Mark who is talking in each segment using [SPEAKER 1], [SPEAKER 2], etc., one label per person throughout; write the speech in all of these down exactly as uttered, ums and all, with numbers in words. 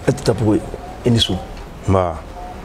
[SPEAKER 1] Et tu as pour Enisu.
[SPEAKER 2] Bah.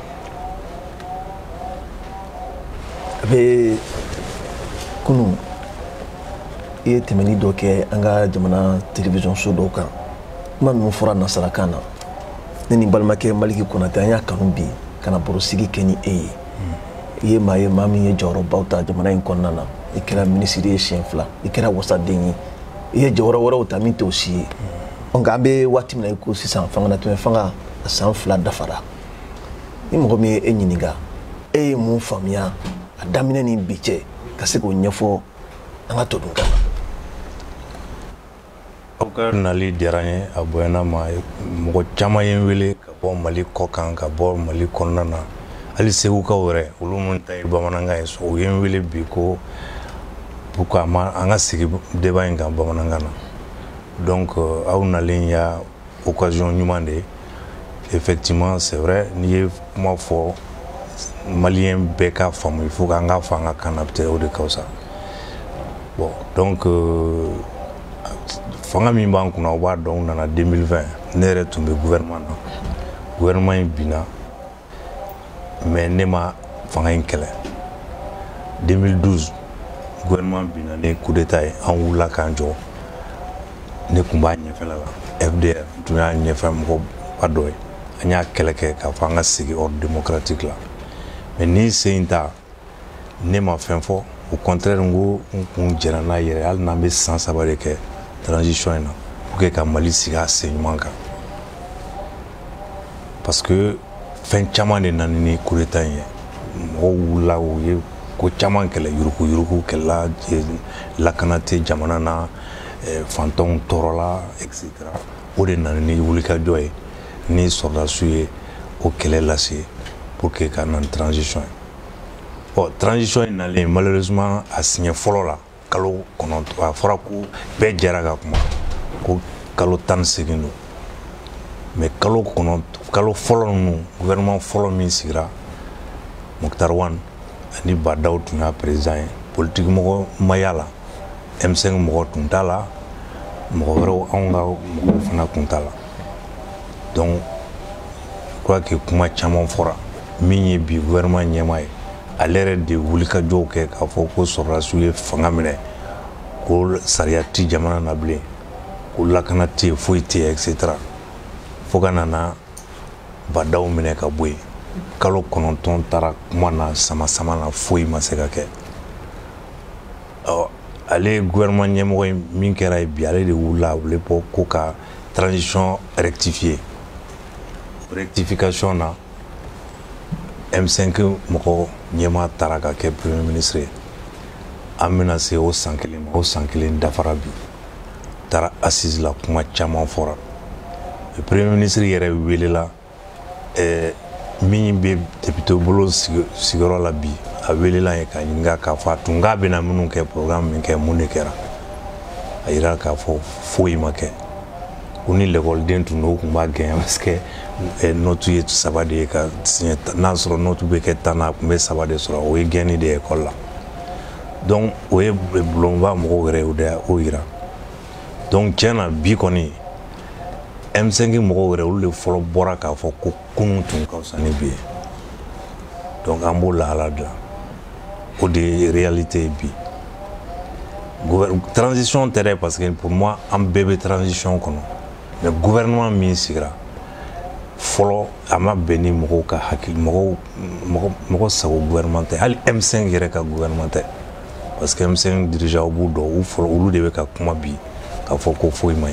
[SPEAKER 1] Mais kunu e temeni dɔ kɛ an ka jamana télévision so dɔw kan kuma ninnu fɔra nasarakan na ne ni balimakɛ Maliki Konate an y'a kanu bi kana baro sigi kɛ ni e ye i ye maa ye maa min ye jɔyɔrɔbaw ta jamana in kɔnɔna na i kɛra minisiri ye siɲɛ fila i kɛra wasaden ye i ye jɔyɔrɔ wɛrɛw ta min t'o si ye nka an bɛ waati min na i ko sisan fanga na tɛmɛ fanga a san fila dafara ni mɔgɔ min ye e ɲininka e ye mun faamuya a daminɛ ni bi cɛ ka se k'o ɲɛfɔ an ka todunkan na.
[SPEAKER 2] Aw ka nali diyara n ye a bonyana ma mɔgɔ caman ye n wele ka bɔ Mali kɔ kan ka bɔ Mali kɔnɔna na hali segukaw yɛrɛ olu minnu ta ye bamanankan ye so u ye n wele bi ko pourquoi an ka sigi débat in kan bamanankan na donc aw nalen y'a occasion ɲuman de ye effectivement c'est vrai n'i ye kuma fɔ Malien bɛɛ ka faamu il faut qu'an ka fɔ an ka kan na peut-être o de ka fisa bon donc fanga min b'an kunna o b'a dɔn u nana deux mille vingt ne yɛrɛ tun bɛ gouvernement na gouvernement in binna mais ne ma fanga in kɛlɛ deux mille douze gouvernement binna ne coup d'état ye an wulila k'an jɔ ne tun b'a ɲɛfɛla la F D R tun y'a ɲɛfɛ mɔgɔba dɔ ye an y'a kɛlɛ kɛ k'a fɔ an ka segin ordre démocratique la mais ni sen in ta ne ma fɛn fɔ au contraire n ko n kun jɛra n'a yɛrɛ hali n'an bɛ san saba de kɛ transition in na pour que ka Mali sigi a sen ɲuman kan parce que fɛn caman de nana ni coup d'état in ye mɔgɔw wulila u ye ko caman kɛlɛ yuruku yuruku kɛlɛla lakana tɛ jamana na fantanw tɔɔrɔla et cetera o de nana ni wulikajɔ ye ni sɔrɔdasiw ye o kɛlɛ lase pour que ka na transition ye bon transition in nalen malheureusement a siɲɛ fɔlɔ la kalo kɔnɔntɔn a fɔra ko bɛɛ jɛra ka kuma ko kalo tan ni seegin don mais kalo kɔnɔntɔn kalo fɔlɔ ninnu gouvernement fɔlɔ min sigira Mokhtar Wane ani Badaw tun y'a président ye politique mɔgɔ ma y'a la M cinq mɔgɔ tun t'a la mɔgɔ wɛrɛw anw ka mɔgɔw fana tun t'a la donc je crois que kuma caman fɔra min ye bi gouvernement ɲɛmaa ye ale yɛrɛ de wulikajɔw kɛ k'a fɔ ko sɔrɔdasiw ye fanga minɛ ko sariya ti jamana na bilen ko lakana tɛ yen foyi tɛ yen et cetera fo ka nana Badaw minɛ ka bɔ yen kalo kɔnɔntɔn taara kuma na sama sama na foyi ma se ka kɛ ɔ ale gouvernement ɲɛmɔgɔ ye min kɛra ye bi ale de wulila a wele bɔ ko ka transition rectifier rectification na M cinq mɔgɔ ɲɛmaa taara ka kɛ premier ministre ye an bɛna se o san kelen ma o san kelen dafara bi taara assise la kuma caman fɔra premier ministre yɛrɛ welela ɛɛ min bɛ député bolo sigiyɔrɔ la bi a welela ye k'a ɲininka k'a fɔ a tun k'a bɛna minnu kɛ programme min kɛ mun de kɛra a yira k'a fɔ foyi ma kɛ ko ni l'école tun don o tun b'a gɛn parce que note ye saba de ye ka signé n'a sɔrɔ note bɛ kɛ tan na a tun bɛ saba de sɔrɔ o ye gɛnni de ye école la donc o ye bulonba mɔgɔw yɛrɛ o de y'o yira donc tiɲɛ na bi kɔni M cinq mɔgɔw yɛrɛ olu de fɔlɔ bɔra k'a fɔ ko kunun tun ka fisa ni bi ye donc an b'o lahala de la o de ye réalité ye bi transition tɛ dɛ parce que pour moi an bɛɛ bɛ transition kɔnɔ mais gouvernement min sigira fɔlɔ a ma bɛn ni mɔgɔw ka hakili mɔgɔw mɔgɔ mɔgɔ sago gouvernement tɛ hali M cinq yɛrɛ ka gouvernement tɛ parce que M cinq dirigeants b'u dɔn u fɔlɔ olu de bɛ ka kuma bi k'a fɔ ko foyi ma ɲi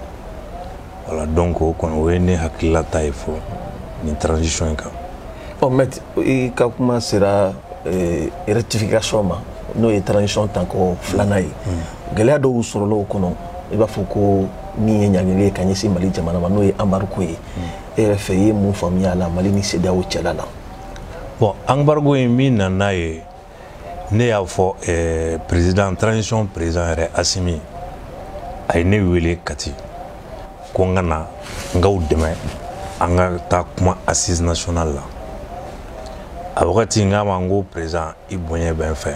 [SPEAKER 2] voilà donc o kɔni o ye ne hakililata ye fɔlɔ nin transition in kan.
[SPEAKER 1] ɔ mais i ka kuma sera rectification ma n'o ye transition tanko filanan ye gɛlɛya dɔw sɔrɔla o kɔnɔ i b'a fɔ ko min ye ɲangili ye ka ɲɛsin Mali jamana ma n'o ye embargo ye e yɛrɛ fɛ i ye mun faamuya a la Mali ni C E D E A O cɛla la.
[SPEAKER 2] bon embargo in min nana n'a ye ne y'a fɔ ɛɛ président transition président yɛrɛ Asimi a ye ne wele Kati ko n ka na n k'aw dɛmɛ an ka taa kuma assise nationale la a wagati n k'a ma n ko président i bonya bɛ n fɛ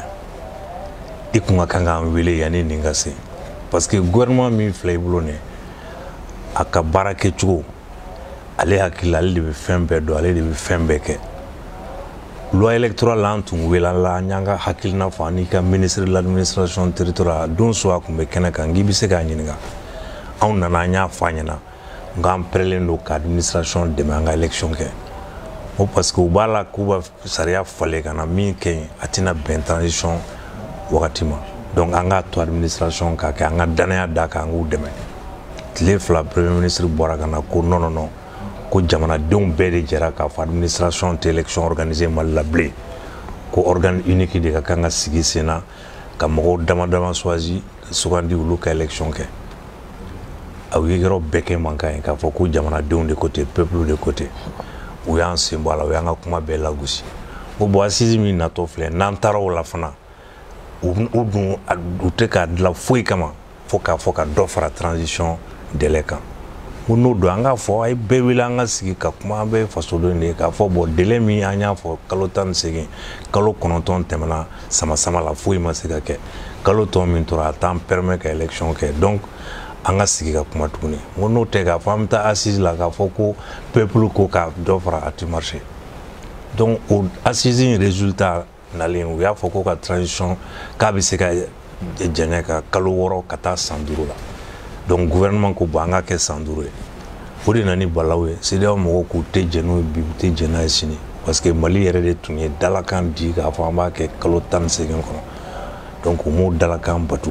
[SPEAKER 2] i kun ka kan k'an wele yanni nin ka se parce que gouvernement min filɛ i bolo nin a ka baara kɛcogo ale hakili ale de bɛ fɛn bɛɛ dɔn ale de bɛ fɛn bɛɛ kɛ loi électorale la an tun wele la an y'an ka hakilina fɔ ani ka ministre de l'administration territoriale don so a tun bɛ kɛnɛ kan k'i bɛ se k'a ɲininka anw nana an y'a fɔ a ɲɛna nka an pɛrɛlen don ka administration dɛmɛ an ka élection kɛ o parce que u b'a la k'u b'a sariya falen ka na min kɛ yen a tɛna bɛn transition wagati ma donc an k'a to administration k'a kɛ an ka danaya d'a kan an k'u dɛmɛ tile fila premier ministre bɔra ka na ko non non non ko jamanadenw bɛɛ de jɛra k'a fɔ administration tɛ élection organisée Mali la bilen ko organe unique de ka kan ka sigi sen na ka mɔgɔw dama dama choisi sugandi olu ka élection kɛ a ye yɔrɔ bɛɛ kɛ mankan ye k'a fɔ ko jamanadenw de côté peuple de côté u y'an sen bɔ a la u y'an ka kuma bɛɛ lagosi o bon assise min natɔ filɛ n'an taara o la fana u dun u tɛ k'a dilan foyi kama fo k'a fɔ ka dɔ fara transition délai kan ko n'o don an k'a fɔ a ye bɛɛ wele an ka sigi ka kuma an bɛ fasoden de ye k'a fɔ bon délai min an y'a fɔ kalo tan ni seegin kalo kɔnɔntɔn tɛmɛna sama sama la foyi ma se ka kɛ kalo tɔ min tora a t'an permet ka élection kɛ donc an ka sigi ka kuma tuguni ko n'o tɛ k'a fɔ an bɛ taa assise la k'a fɔ ko peuple ko ka dɔ fara a tɛ marché donc o assise in résultat nalen u y'a fɔ ko ka transition k'a bɛ se ka jɛngɛ ka kalo wɔɔrɔ ka taa san duuru la donc gouvernement ko bon an ka kɛ san duuru ye o de nana ni balawu ye CEDEAO mɔgɔw k'u tɛ jɛn n'o ye bi u tɛ jɛn n'a ye sini parce que Mali yɛrɛ de tun ye dalakan di k'a fɔ an b'a kɛ kalo tan ni seegin kɔnɔ donc u m'o dalakan batu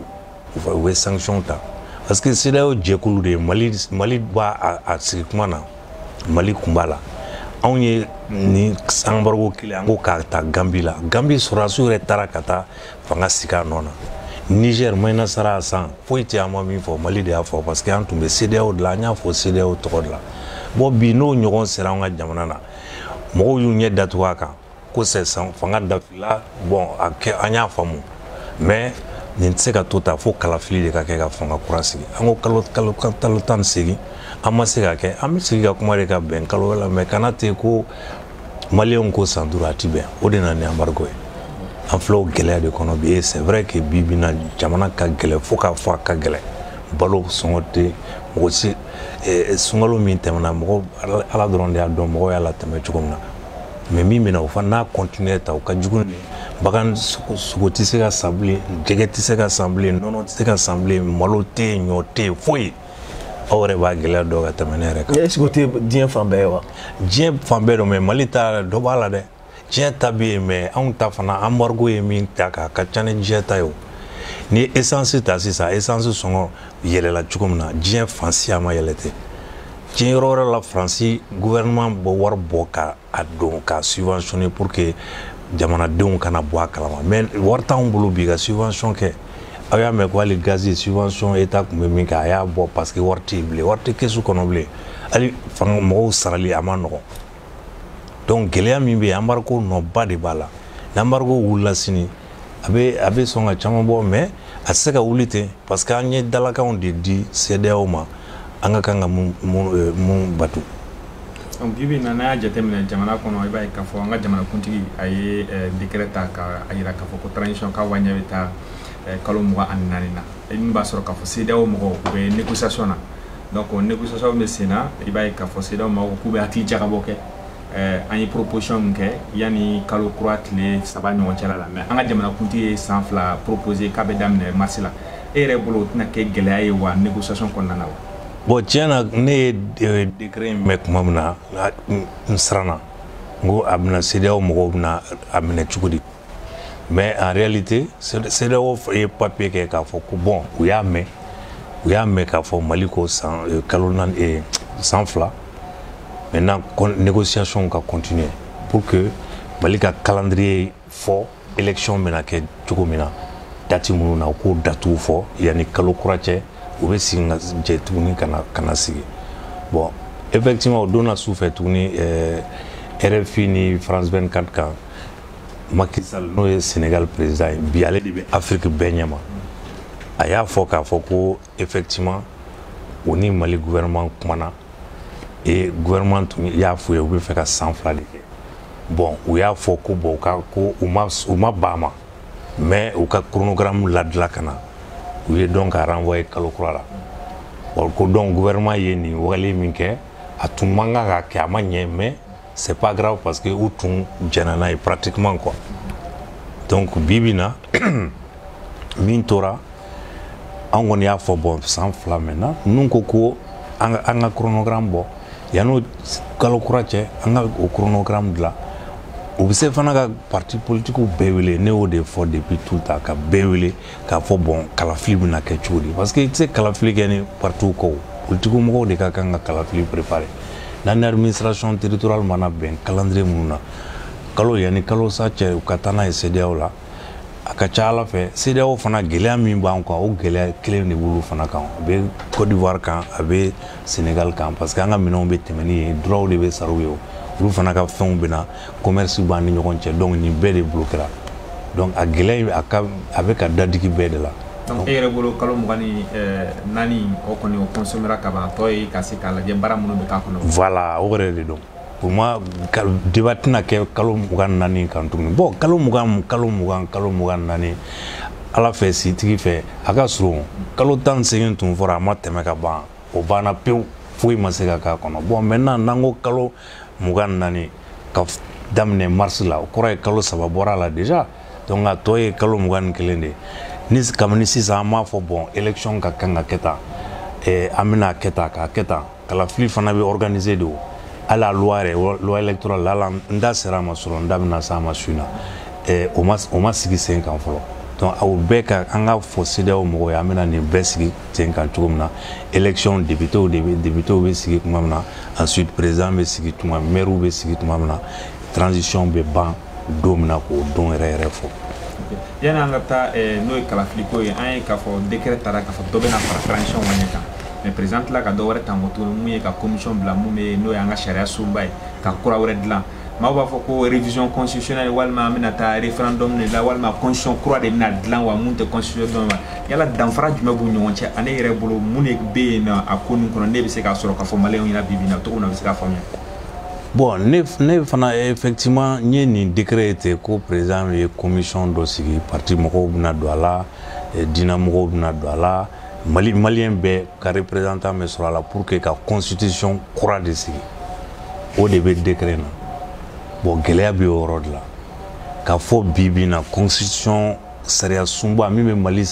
[SPEAKER 2] u bɛ sanction ta parce que CEDEAO jɛkulu de ye Mali Mali b'a a sigi kuma na Mali kun b'a la anw ye ni embargo kelen an ko k'a ta Gambie la Gambie sɔrɔdasiw yɛrɛ taara ka taa fanga sigi a nɔ na Niger Mayina Sara san foyi tɛ an ma min fɔ Mali de y'a fɔ parce que an tun bɛ CEDEAO de la an y'a fɔ CEDEAO tɔgɔ de la bon bi n'o ɲɔgɔn sera an ka jamana na mɔgɔw y'u ɲɛ datugu a kan ko sisan fanga dafila bon a kɛ an y'a faamu mais nin tɛ se ka to ta fo kalafili de ka kɛ ka fanga kura sigi an ko kalo kalo kalo tan ni seegin an ma se ka kɛ an bɛ sigi ka kuma de ka bɛn kalo wɛrɛ la mais kana ten ko maliyɛnw ko san duuru a ti bɛn o de nana ni embargo ye an filɛ o gɛlɛya de kɔnɔ bi c'est vrai que bi bi in na jamana ka gɛlɛn fo k'a fɔ a ka gɛlɛn balo sɔngɔ tɛ mɔgɔ si sunkalo min tɛmɛna mɔgɔ ala dɔrɔn de y'a dɔn mɔgɔw y'a latɛmɛ cogo min na mais min bɛna o fana n'a continuer ta o ka jugu ni bagan sogo tɛ se ka san bilen jɛgɛ tɛ se ka san bilen nɔnɔ tɛ se ka san bilen malo tɛ yen ɲɔ tɛ yen foyi aw yɛrɛ b'a gɛlɛya dɔn ka tɛmɛ ne yɛrɛ kan.
[SPEAKER 1] est-ce que o tɛ diɲɛ fan bɛɛ ye wa.
[SPEAKER 2] diɲɛ fan bɛɛ don mais Mali ta dɔ b'a la dɛ diɲɛ ta bɛ yen mais anw ta fana embargo ye min ta k'a ka ca ni diɲɛ ta ye o ni ye essence ta sisan essence sɔngɔ yɛlɛla cogo min na diɲɛ fan si a ma yɛlɛ ten diɲɛ yɔrɔ wɛrɛ la Faransi gouvernement bɔ wari bɔ ka a don ka subventionner pour que jamanadenw kana bɔ a kalama mais wari t'anw bolo bi ka subvention kɛ aw y'a mɛn ko hali gaz ye subvention état tun bɛ min kɛ a y'a bɔ parce que wari tɛ yen bilen wari tɛ kɛsu kɔnɔ bilen hali fanga mɔgɔw sarali a ma nɔgɔn donc gɛlɛya min bɛ yen embargo nɔba de b'a la n'embargo wulila sini a bɛ a bɛ sɔn ka caman bɔ mais a tɛ se ka wuli ten parce que an ye dalakanw de di CEDEAO ma an ka kan ka mun mun batu.
[SPEAKER 3] donc bi bi in na n'a y'a jateminɛ jamana kɔnɔ i b'a ye k'a fɔ an ka jamanakuntigi a ye décret ta k'a jira k'a fɔ ko transition k'a waɲɛ bɛ taa kalo mugan ani naani na min b'a sɔrɔ k'a fɔ CEDEAO mɔgɔw u bɛ négociation na donc négociation bɛ sen na i b'a ye k'a fɔ CEDEAO mɔgɔw k'u bɛ hakili jagabɔ kɛ an ye proposition min kɛ yanni kalo kura tile saba ɲɔgɔn cɛla la mais an ka jamanakuntigi ye san fila proposé k'a bɛ daminɛ mars la e yɛrɛ bolo o tɛna kɛ gɛlɛya ye wa négociation kɔnɔna na wa.
[SPEAKER 2] bon tiɲɛ na ne ye décret in mɛn tuma min na n siranna n ko a bɛna CEDEAO mɔgɔw bɛna a minɛ cogo di mais en réalité CEDEAO ye papier kɛ k'a fɔ ko bon u y'a mɛn u y'a mɛn k'a fɔ Mali ko san kalo naani san fila maintenant négociation ka continuer pour que Mali ka calendrier fɔ élection bɛna kɛ cogo min na date minnu na u k'o datuw fɔ yanni kalo kura cɛ u bɛ sigi ka jɛ tuguni ka na ka na sigi bon effectivement o don na su fɛ tuguni R F I ni France vingt-quatre kan Macky Sall n'o ye Sénégal président ye bi ale de bɛ Afrique bɛɛ ɲɛma a y'a fɔ k'a fɔ ko effectivement o ni Mali gouvernement kumana et gouvernement tun y'a fɔ ye u bɛ fɛ ka san fila de kɛ bon u y'a fɔ ko bon ka ko u ma u ma ban a ma mais u ka chronogramme ladila ka na u ye donc ka renvoyer kalo kura la bon ko donc gouvernement ye nin wale min kɛ a tun man kan ka kɛ a ma ɲɛ mais c'est pas grave parce que u tun jɛnna n'a ye pratiquement quoi donc bi bi in na min tora an kɔni y'a fɔ bon san fila maintenant ninnu ko ko an ka an ka chronogramme bɔ yan'o kalo kura cɛ an ka o chronogramme dilan u bɛ se fana ka parti politiques bɛɛ wele ne y'o de fɔ depuis tout le temps ka bɛɛ wele k'a fɔ bon kalafili bɛna kɛ cogo di parce que i tɛ se kalafili kɛ ni partis kɔ politique mɔgɔw de ka kan ka kalafili préparer n'an ni administration territoriale mana bɛn calendrier minnu na kalo yanni kalo sa cɛ u ka taa n'a ye C E D E A O la a ka ca ala fɛ C E D E A O fana gɛlɛya min b'an kan o gɛlɛya kelen de b'olu fana kan a bɛ Côte d'Ivoire kan a bɛ Sénégal kan parce que an ka minɛnw bɛ tɛmɛ ni ye droits de bɛ sara u ye olu fana ka fɛnw bɛ na commerce b'an ni ɲɔgɔn cɛ donc nin bɛɛ de bloquera donc a gɛlɛya a ka a bɛ ka dadigi bɛɛ de la.
[SPEAKER 3] donc e yɛrɛ bolo kalo mugan ni naani o kɔni o consommera ka ban tɔ ye ka se k'a lajɛ baara minnu bɛ k'a kɔnɔ.
[SPEAKER 2] voilà o yɛrɛ de don. pour moi débat tɛna kɛ kalo mugan ni naani kan tuguni bon kalo mugan kalo mugan kalo mugan ni naani ala fɛ sitigi fɛ a ka surun kalo tan ni seegin tun fɔra a ma tɛmɛ ka ban o banna pewu foyi ma se ka k'a kɔnɔ bon maintenant n'an ko kalo mugan ni naani ka daminɛ mars la o kɔrɔ ye kalo saba bɔra la déjà donc a tɔ ye kalo mugan ni kelen de ni kabini sisan an m'a fɔ bon élection ka kan ka kɛ tan an bɛna kɛ tan k'a kɛ tan kalafili fana bɛ organiser de o. ala loi yɛrɛ loi électorale ala n da sera a ma sɔrɔ n da bɛna s'a ma su in na o ma o ma sigi sen kan fɔlɔ donc aw bɛɛ ka an ka fɔ C E D E A O mɔgɔw ye an bɛna nin bɛɛ sigi sen kan cogo min na élection députés de bɛ députés bɛ sigi tuma min na ensuite président bɛ sigi tuma maire bɛ sigi tuma min na transition bɛ ban don min na k'o don yɛrɛ yɛrɛ fɔ.
[SPEAKER 3] yanni an ka taa n'o ye kalafiliko ye an ye k'a fɔ décret taara k'a fɔ dɔ bɛna fara transition ŋɛɲɛ kan. mais président tila ka dɔ wɛrɛ ta moto mun ye ka commission bila mun bɛ n'o ye an ka sariya sunba ye ka kura wɛrɛ dilan maaw b'a fɔ ko révision constitutionnelle walima an bɛna taa référendum de la walima constitution kura de bɛna dilan wa mun tɛ constitution dɔn wa yala danfara jumɛn b'u ɲɔgɔn cɛ ani yɛrɛ bolo mun de bɛ yen nɔ a ko nin kɔnɔ ne bɛ se k'a sɔrɔ k'a fɔ maliyɛnw ɲɛna bi bi in na cogo min na a bɛ se k'a faamuya.
[SPEAKER 2] bon ne ne fana effectivement n ye nin décret ten ko président ye commission dɔ sigi parti mɔgɔw bɛna don a la diinɛ mɔgɔw bɛna don a la. Mali malien bɛɛ ka représentant bɛ sɔrɔ a la pour que ka constitution kura de sigi o de bɛ décret na bon gɛlɛya bɛ o yɔrɔ de la ka fɔ bi bi in na constitution sariya sunba min bɛ Mali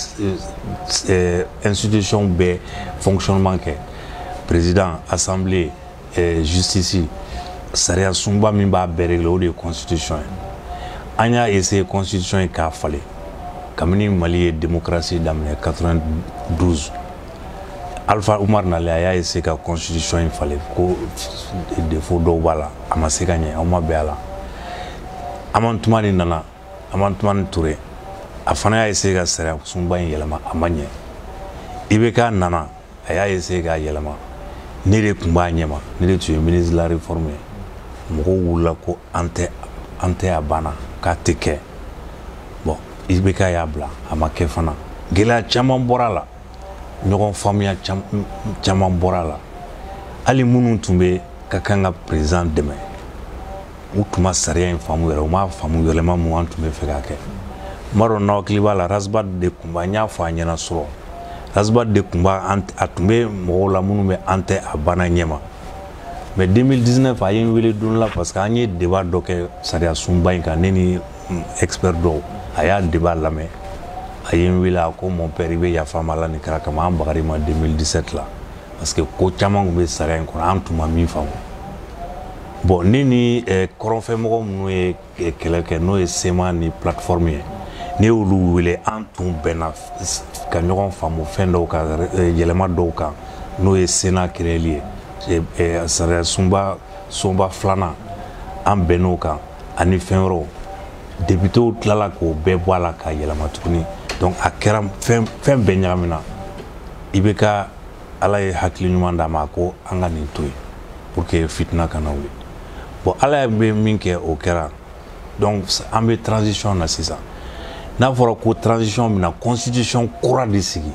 [SPEAKER 2] institution bɛɛ fonctionnement kɛ président assemblée justice sariya sunba min b'a bɛɛ régler o de ye constitution ye an y'a essayer constitution ye k'a falen kabini Mali ye démocratie daminɛ quatre-vingt-douze Alpha Umar nale a y'a essayer ka constitution in falen ko défaut dɔw b'a la a ma se ka ɲɛ aw ma bɛn a la Aman Tumani nana Aman Tumani Ture a fana y'a essayer ka sariya sunba in yɛlɛma a ma ɲɛ I B K nana a y'a essayer k'a yɛlɛma ne de tun b'a ɲɛma ne de tun ye ministre de la réforme ye mɔgɔw wulila ko an tɛ an tɛ a banna k'a tɛ kɛ bon I B K y'a bila a ma kɛ fana gɛlɛya caman bɔra a la ɲɔgɔn faamuya caman bɔra a la hali minnu tun bɛ ka kan ka président dɛmɛ u tun ma sariya in faamu yɛrɛ u ma faamu yɛlɛma mun an tun bɛ fɛ k'a kɛ n b'a dɔn n'aw hakili b'a la Rasbad de tun b'a n y'a fɔ a ɲɛna sɔrɔ Rasbad de tun b'a a tun bɛ mɔgɔw la minnu bɛ an tɛ a banna ɲɛma mais deux mille dix-neuf a ye n wele don la parce que an ye débat dɔ kɛ sariya sunba in kan ne ni expert dɔw a y'a débat lamɛn a ye n wele a ko mon père I bɛ yafa n ma Ala ni kira kama an bagar'i ma deux mille dix-sept la parce que ko caman tun bɛ sariya in kɔnɔ an tun ma min faamu bon ne ni kɔrɔnfɛmɔgɔ minnu ye kɛlɛ kɛ n'o ye SEMA ni plateforme ye ne y'olu wele an tun bɛnna ka ɲɔgɔn faamu fɛn dɔw kan yɛlɛma dɔw kan n'o ye Sénat créeli ye sariya sunba sunba filanan an bɛnn'o kan ani fɛn wɛrɛw députés tilala k'o bɛɛ bɔ a la k'a yɛlɛma tuguni donc a kɛra fɛn fɛn bɛɛ ɲagamina I B K Ala ye hakili ɲuman d'a ma ko an ka nin to yen pour que fitina kana wuli bon Ala bɛ min kɛ o kɛra donc an bɛ transition na sisan n'a fɔra ko transition bɛna constitution kura de sigi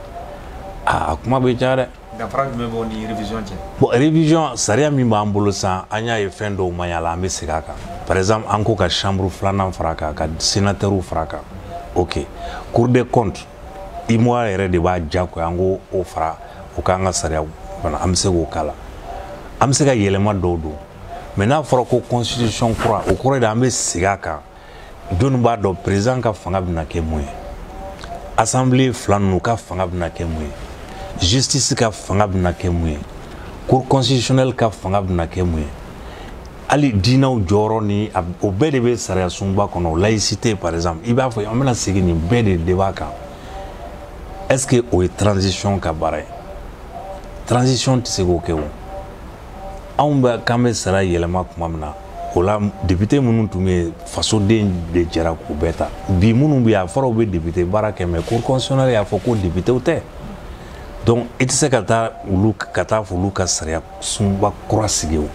[SPEAKER 2] a kuma bɛ ca dɛ.
[SPEAKER 3] danfara jumɛn b'o ni révision cɛ.
[SPEAKER 2] bon révision sariya min b'an bolo sisan an y'a ye fɛn dɔw man ɲi a la an bɛ segin a kan par exemple an ko ka chambre filanan fara a kan ka sénateurs fara a kan ok cour des comptes I M O A yɛrɛ de b'a diyagoya an ko o fara o k'an ka sariya fana an bɛ se k'o k'a la an bɛ se ka yɛlɛma dɔw don mais n'a fɔra ko constitution kura o kɔrɔ de an bɛ segin a kan jɔnni b'a dɔn président ka fanga bɛna kɛ mun ye assemblée fila ninnu ka fanga bɛna kɛ mun ye justice ka fanga bɛna kɛ mun ye cour constitutionnelle ka fanga bɛna kɛ mun ye hali diinɛw jɔyɔrɔ ni o bɛɛ de bɛ sariya sunba kɔnɔ laïcité par exemple i b'a fɔ an bɛna segin nin bɛɛ de de b'a kan est-ce que o ye transition ka baara ye transition tɛ se k'o kɛ o anw bɛ k'an bɛ sariya yɛlɛma tuma min na o la député minnu tun bɛ fasoden de jɛra k'u bɛɛ ta bi minnu bɛ yen a fɔra u bɛ député baara kɛ mais cour constitutionnelle y'a fɔ ko député tɛ donc i tɛ se ka taa olu ka taa fɔ olu ka sariya sunba kura sigi o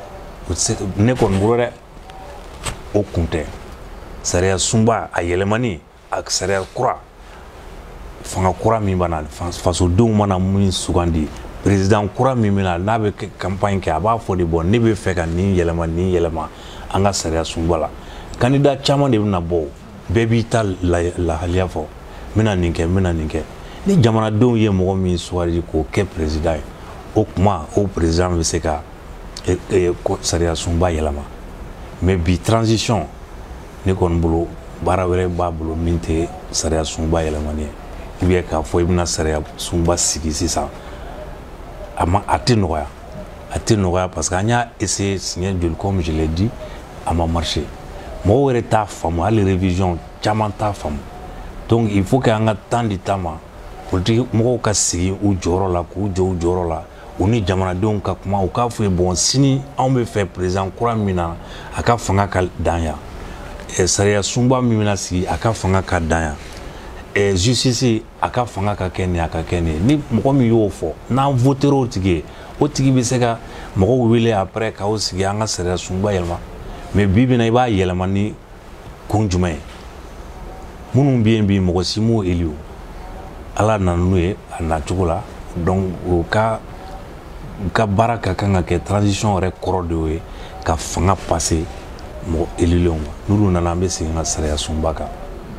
[SPEAKER 2] ne kɔni bolo dɛ o kun tɛ sariya sunba a yɛlɛmani a sariya kura fanga kura min b'a na fasodenw mana min sugandi président kura min bɛna n'a bɛ campagne kɛ a b'a fɔ de bɔ ne bɛ fɛ ka nin yɛlɛma nin yɛlɛma an ka sariya sunba la candidat caman de bɛna bɔ bɛɛ b'i ta lahaliya fɔ n bɛna nin kɛ n bɛna nin kɛ ni jamanadenw ye mɔgɔ min sugandi k'o kɛ président ye o tuma o président bɛ se ka sariya sunba yɛlɛma mais bi transition ne kɔni bolo baara wɛrɛ b'a bolo min tɛ sariya sunba yɛlɛmani ye ou bien k'a fɔ i bɛna sariya sunba sigi sisan a ma a tɛ nɔgɔya a tɛ nɔgɔya parce que an y'a essayé siɲɛ joli comme je l'ai dit a ma marché mɔgɔw yɛrɛ t'a faamu hali révision caman t'a faamu donc il faut que an ka temps di temps ma politique mɔgɔw ka sigi u jɔyɔrɔ la k'u jɔ u jɔyɔrɔ la u ni jamanadenw ka kuma u k'a fɔ ye bon sini anw bɛ fɛ président kura min na a ka fanga ka dan yan sariya sunba min bɛna sigi a ka fanga ka dan yan justice a ka fanga ka kɛ nin a ka kɛ nin ni mɔgɔ min y'o fɔ n'an voter'o o tigi ye o tigi bɛ se ka mɔgɔw wele après k'aw sigi an ka sariya sunba yɛlɛma mais bi bi in na i b'a yɛlɛma ni kun jumɛn ye minnu bɛ yen bi mɔgɔ si m'o élu o ala nana n'o ye a nacogo la donc o ka ka baara ka kan ka kɛ transition yɛrɛ kɔrɔ de y'o ye ka fanga passer mɔgɔ élulenw ma n'olu nana an bɛ segin ka sariya sunba kan.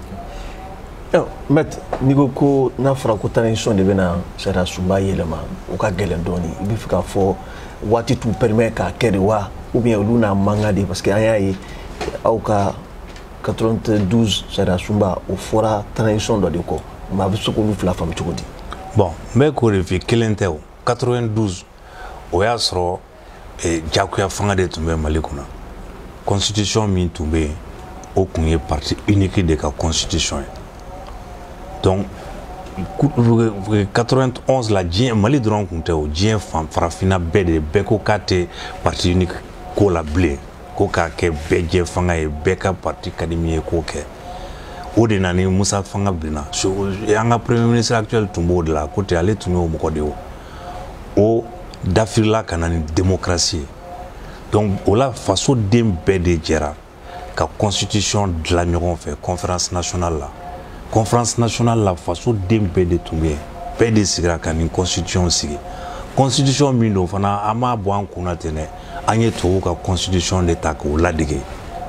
[SPEAKER 1] Maître n'i ko ko n'a fɔra ko transition de bɛna sariya sunba yɛlɛma o ka gɛlɛn dɔɔni i bɛ fɛ k'a fɔ waati t'u permet k'a kɛ de wa ou bien olu n'a mankan de parce que an y'a ye aw ka quatre-vingt-douze sariya sunba o fɔra transition dɔ de kɔ mais a bɛ se k'olu fila faamu cogo di.
[SPEAKER 2] bon n bɛ k'o de f'i kelen tɛ o quatre-vingt-douze o y'a sɔrɔ jagoya fanga de tun bɛ Mali kunna constitution min tun bɛ yen o tun ye parti unique de ka constitution ye donc quatre-vingt-onze la diɲɛ Mali dɔrɔn tun tɛ o diɲɛ fan farafinna bɛɛ de bɛɛ ko k'a tɛ parti unique ko la bilen ko k'a kɛ bɛɛ jɛ fanga ye bɛɛ ka parti ka di min ye k'o kɛ o de nana ni Musa Fanga binna an ka premier ministre actuel tun b'o de la ko tɛ ale tun y'o mɔgɔ de ye o dafirila ka na ni démocratie donc o la fasoden bɛɛ de jɛra ka constitution dilan ɲɔgɔn fɛ conférence nationale la conférence nationale la fasoden bɛɛ de tun bɛ yen bɛɛ de sigira ka nin constitution sigi constitution min don fana an m'a bɔ an kunna ten dɛ an ye tubabuw ka constitution de ta k'o ladege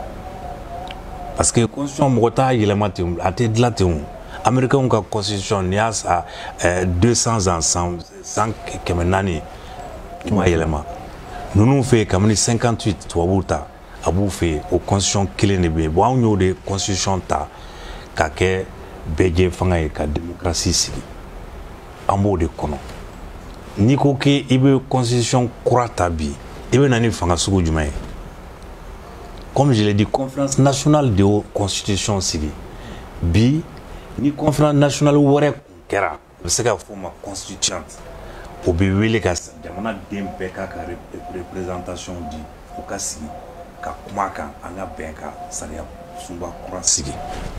[SPEAKER 2] parce que constitution mɔgɔ t'a yɛlɛma ten a tɛ dilan ten o américains ka constitution n'i y'a sa deux cents ans san kɛmɛ naani i m'a yɛlɛma ninnu fɛ yen kabini cinquante-huit tubabuw ta a b'u fɛ yen o constitution kelen de bɛ yen bon anw y'o de constitution ta ka kɛ bɛɛ jɛ fanga ye ka démocratie sigi an b'o de kɔnɔ n'i ko k'i bɛ constitution kura ta bi i bɛ na ni fanga sugu jumɛn ye comme je l'ai dit conférence nationale de y'o constitution sigi bi ni conférence nationale wɛrɛ kɛra a bɛ se ka fɔ o ma constituante o bɛ wele ka jamana den bɛɛ k'a ka représentation di o ka sigi ka kuma kan an ka bɛn ka sariya sunba kura sigi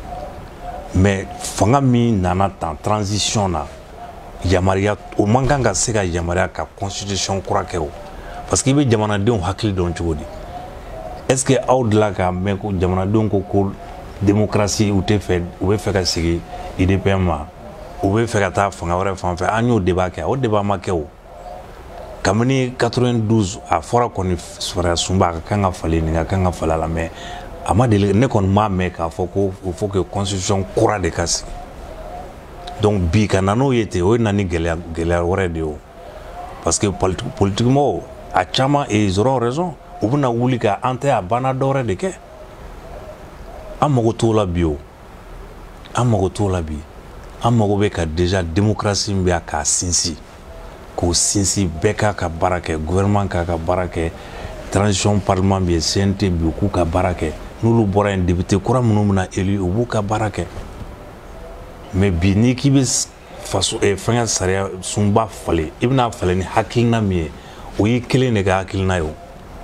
[SPEAKER 2] mais fanga min nana tan transition na yamaruya o man kan ka se ka yamaruya ka constitution kura kɛ o parce que i bɛ jamanadenw hakili dɔn cogo di est-ce que aw dila ka mɛn ko jamanadenw ko ko démocratie u tɛ fɛ u bɛ fɛ ka sigi I D P M ma u bɛ fɛ ka taa fanga wɛrɛ fan fɛ an y'o débat kɛ o débat ma kɛ o kabini quatre-vingt-douze a fɔra kɔni sariya sunba a ka kan ka falen nin ka kan ka falen a la mais a ma deli ne kɔni m'a mɛn k'a fɔ ko il faut que constitution kura de ka sigi donc bi ka na n'o ye ten o ye na ni gɛlɛya gɛlɛya wɛrɛ de ye o parce que politique mɔgɔw a caman et ils auront raison u bɛna wuli ka an tɛ a banna dɔwɛrɛ de kɛ an mago t'o la bi o an mago t'o la bi an mago bɛ ka déjà démocratie min bɛ yan k'a sinsin k'o sinsin bɛɛ k'a ka baara kɛ gouvernement k'a ka baara kɛ transition parlement bɛ yen C N T bi u k'u ka baara kɛ n'olu bɔra yen député kura minnu bɛna élu u b'u ka baara kɛ mais bi n'i k'i bɛ faso eh, fɛngɛ sariya sunba falen i bɛna falen ni hakilina min ye o y'i kelen de ka hakilina ye o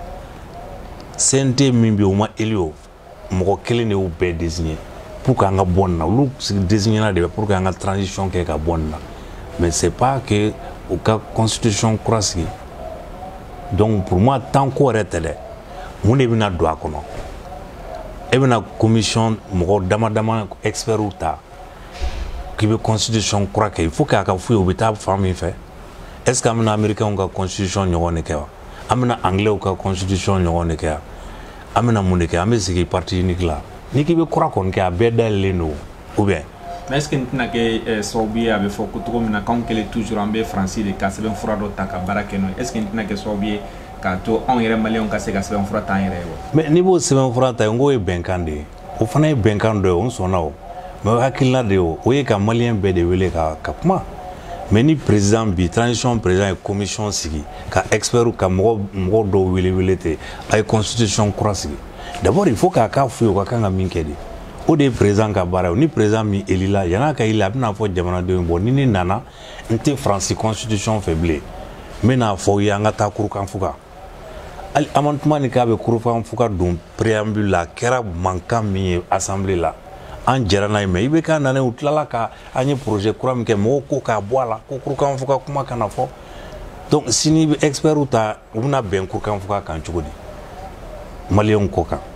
[SPEAKER 2] C N T min bɛ yen o ma élu o mɔgɔ kelen de y'u bɛɛ désigné pour qu'an ka bɔ nin na olu désigné na de bɛ pour qu'an ka transition kɛ ka bɔ nin na mais c'est pas que u ka constitution kura sigi donc pour moi tant ko yɛrɛ tɛ dɛ mun de bɛna don a kɔnɔ e bɛna commission mɔgɔ dama dama experts ta k'i bɛ constitution kura kɛ il faut k'a ka f'u ye u bɛ taa fan min fɛ est ce que an bɛna américains ka constitution ɲɔgɔn de kɛ wa an bɛna anglais ka constitution ɲɔgɔn de kɛ wa an bɛna mun de kɛ an bɛ sigi parti unique la ni k'i bɛ kura kɔni kɛ a bɛɛ dayɛlɛlen don ou bien.
[SPEAKER 3] mais est ce que n tɛna kɛ sababu ye a bɛ fɔ ko cogo min na k'anw kɛlen toujours an bɛ faransi de ka sɛbɛn fura dɔ ta ka baara kɛ n'o ye est ce que n tɛna kɛ sababu ye k'a to anw yɛrɛ maliyɛnw ka se ka sɛbɛn fura t'an yɛrɛ ye wa.
[SPEAKER 2] mais n'i b'o sɛbɛn fura ta n k'o ye bɛnkan de ye o fana ye bɛnkan dɔ ye o n sɔnna o mais o hakilina de ye o o ye ka maliyɛn bɛɛ de wele ka ka kuma mais ni président bi transition président ye commission sigi ka expert ka mɔgɔ mɔgɔ dɔw wele wele ten a ye constitution kura sigi d'abord il faut k'a k'a f'u ye o ka kan ka min kɛ de o de ye président ka baara ye ni président min élila yan'a ka éli a bɛna fɔ jamanadenw bɔ ni ne nana n tɛ faransi constitution fɛ bilen n bɛna fɔ u ye an ka taa kurukanfuga hali amendement ni k'a bɛ kurukanfuga don préambule la a kɛra mankan min ye assemblée la an jɛra n'a ye mais i bɛ k'a nana u tilala ka an ye projet kura min kɛ mɔgɔw ko k'a bɔ a la ko kurukanfuga kuma kana fɔ donc sini i bɛ experts ta u bɛna bɛn kurukanfuga kan cogo di maliyɛnw kɔ kan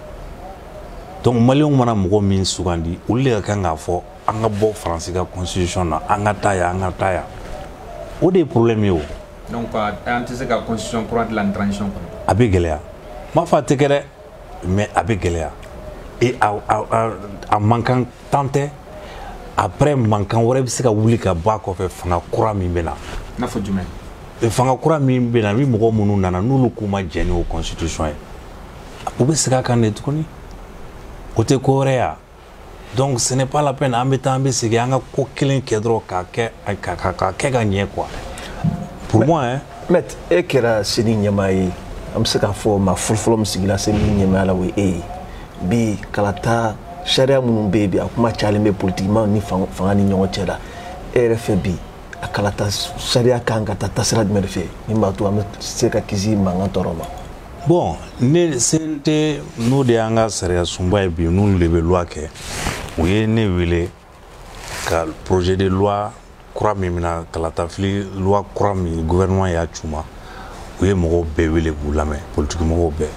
[SPEAKER 2] donc maliyɛnw mana mɔgɔ min sugandi olu de ka kan k'a fɔ an ka bɔ faransi ka constitution na an ka taa yan an ka taa yan o de ye problème ye o.
[SPEAKER 3] donc an tɛ se ka constitution kura dilan ni transition kɔnɔ.
[SPEAKER 2] a bɛ gɛlɛya n m'a fɔ a tɛ kɛ dɛ mais a bɛ gɛlɛya et a a a a mankan tan tɛ après mankan wɛrɛ bɛ se ka wuli ka bɔ a kɔfɛ fanga kura min bɛ na.
[SPEAKER 3] i n'a fɔ jumɛn.
[SPEAKER 2] fanga kura min bɛ na ni mɔgɔ minnu nana n'olu k'u ma jɛn ni o constitution ye u bɛ segin a kan de tuguni o tɛ ko wɛrɛ ya donc ce n'est pas la peine an bɛ taa an bɛ segin an ka ko kelen kɛ dɔrɔn k'a kɛ ka ka ka kɛ ka ɲɛ quoi pour moi hein.
[SPEAKER 1] mais e kɛra seni ɲɛmaa ye an bɛ se k'a fɔ maa fɔlɔfɔlɔ min sigila seni ɲɛmaaya la o ye e ye bi kala taa sariya minnu bɛ yen bi a kuma cayalen bɛ politikiman ni fanga ni ɲɔgɔn cɛ la e yɛrɛ fɛ bi a kala taa sariya kan ka taa taasira jumɛn de fɛ min b'a to an bɛ se ka kisi mankan tɔɔrɔ ma.
[SPEAKER 2] bon ne C N T n'o de y'an ka sariya sunba ye bi n'olu de bɛ loi kɛ u ye ne wele ka projet de loi kura min bɛna kalatafili loi kura min gouvernement y'a ci u ma u ye mɔgɔw bɛɛ wele k'u lamɛn politique mɔgɔw bɛɛ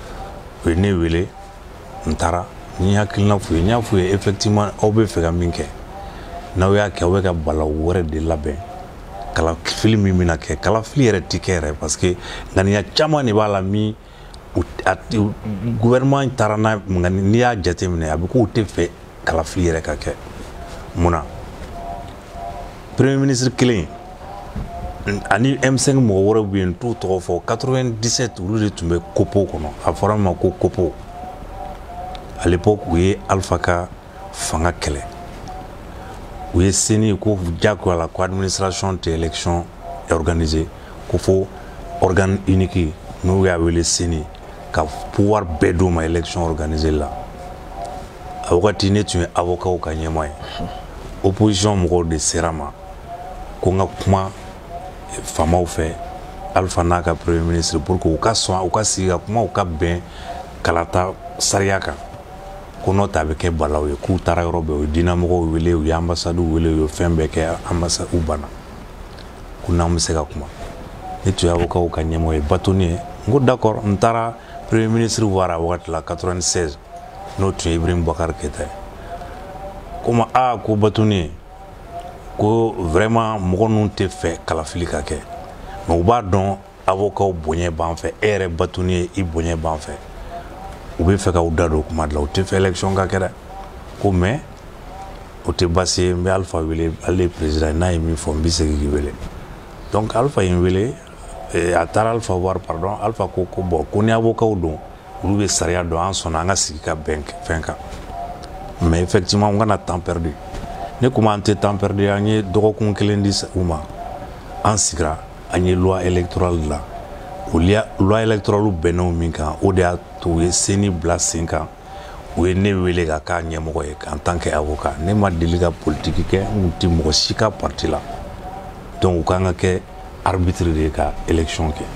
[SPEAKER 2] u ye ne wele n taara n ye hakilina f'u ye n y'a f'u ye effectivement aw bɛ fɛ ka min kɛ n'aw y'a kɛ aw bɛ ka balawu wɛrɛ de labɛn kalafili min bɛna kɛ kalafili yɛrɛ ti kɛ yɛrɛ parce que ŋaniya caman de b'a la min gouvernement taara n'a n'i y'a jateminɛ a bɛ k'u tɛ fɛ kalafili yɛrɛ ka kɛ munna premier ministre kelen ani M cinq mɔgɔ wɛrɛw bɛ yen n t'u tɔgɔ fɔ quatre-vingt-dix-sept olu de tun bɛ COPO kɔnɔ a fɔra min ma ko COPO à l'époque u ye Alpha ka fanga kɛlɛ u ye seni ko diyagoya la ko administration tɛ élection organisée ko fo organe unique n'u y'a wele seni ka pouvoir bɛɛ d'u ma élection organisée la a wagati ne tun ye avocat ka ɲɛmaa ye opposition mɔgɔw de sera ma ko n ka kuma faamaw fɛ Alpha n'a ka premier ministre pour que u ka sɔn u ka sigi ka kuma u ka bɛn kalata sariya kan ko n'o tɛ a bɛ kɛ balawu ye k'u taara yɔrɔ bɛɛ u ye diinɛmɔgɔw wele u ye ambassade wele u ye fɛn bɛɛ kɛ ambassade u banna ko n'an bɛ se ka kuma ne tun ye avocat ka ɲɛmɔgɔ ye Batoni ye n ko d'accord n taara premier ministre voir a wagati la quatre-vingt-seize n'o tun ye Ibrahim Boubacar Keïta ye ko ma aa ko Batoni ko vraiment mɔgɔ ninnu tɛ fɛ kalafili ka kɛ mais u b'a dɔn avocat bonya b'an fɛ e yɛrɛ Batoni ye i bonya b'an fɛ u bɛ fɛ ka u da don kuma de la u tɛ fɛ élection ka kɛ dɛ ko mais o tɛ baasi ye n bɛ Alpha wele ale ye président n'a ye min fɔ n bɛ segin k'i wele donc Alpha ye n wele a taara Alpha voir pardon Alpha ko ko bon ko ni avocat don olu bɛ sariya dɔn an sɔnna an ka sigi ka bɛn fɛn kan mais effectivement on a temps perdu ne kuma an tɛ temps perdu an ye dɔgɔkun kelen di u ma an sigira an ye loi électorale la o loi électorale bɛnn'o min kan o de y'a to u ye CENI bila sen kan u ye ne wele ka k'a ɲɛmɔgɔ ye en tant que avocat ne ma deli ka politique kɛ n tɛ mɔgɔ si ka parti la donc u kan ka kɛ arbitre de ka élection kɛ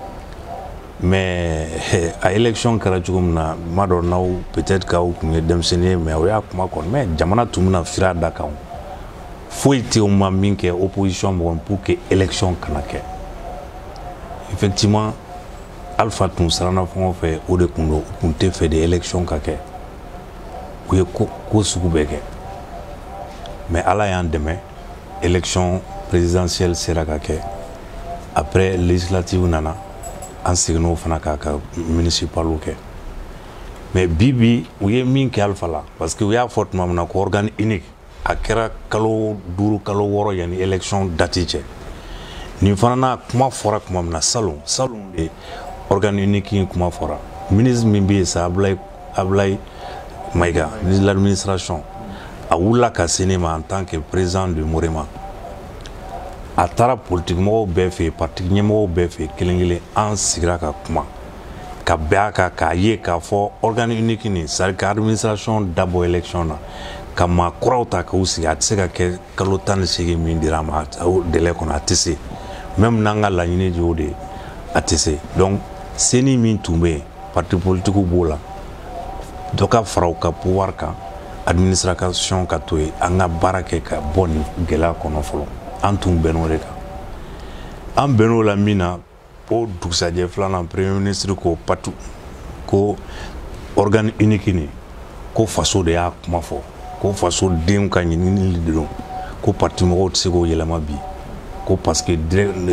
[SPEAKER 2] mais a élection kɛra cogo min na n m'a dɔn n'aw peut-être k'aw tun ye denmisɛnnin ye mais o y'a kuma kɔni mais jamana tun bɛna firi a da kan foyi tɛ u ma min kɛ opposition mɔgɔ pour que élection kana kɛ effectivement Alpha tun siranna fɛn o fɛ o de tun don u tun tɛ fɛ de élection ka kɛ u ye ko ko sugu bɛɛ kɛ mais Ala y'an dɛmɛ élection présidentielle sera ka kɛ après législative nana an seginn'o fana k'a ka municipal kɛ mais bi bi u ye min kɛ Alpha la parce que u y'a fɔ tuma min na ko organe unique a kɛra kalo duuru kalo wɔɔrɔ yanni élection date cɛ nin fana na kuma fɔra kuma min na salon salon de organe unique in kuma fɔra ministre min bɛ yen sa Ablaye Ablaye Maïga ministre de l'administration a wulila ka se ne ma en tant que président de Morema a taara politique mɔgɔw bɛɛ fɛ yen parti ɲɛmɔgɔw bɛɛ fɛ yen kelen kelen an sigira ka kuma ka bɛn a kan k'a ye k'a fɔ organe unique nin c'est à dire que administration dabɔ élection na ka maa kuraw ta k'u sigi a tɛ se ka kɛ kalo tan ni seegin min dira a ma o délai kɔnɔ a tɛ se même n'an ka laɲini de y'o de ye a tɛ se donc CENI min tun bɛ yen parti politique b'o la dɔ ka fara u ka pouvoir kan administration ka to yen an ka baara kɛ ka bɔ nin gɛlɛya kɔnɔ fɔlɔ an tun bɛnn'o de kan an bɛnn'o la min na o dugusajɛ filanan premier ministre ko patu ko organe unique nin ko faso de y'a kuma fɔ ko faso denw ka ɲinini de don ko parti mɔgɔw tɛ se k'o yɛlɛma bi ko parce que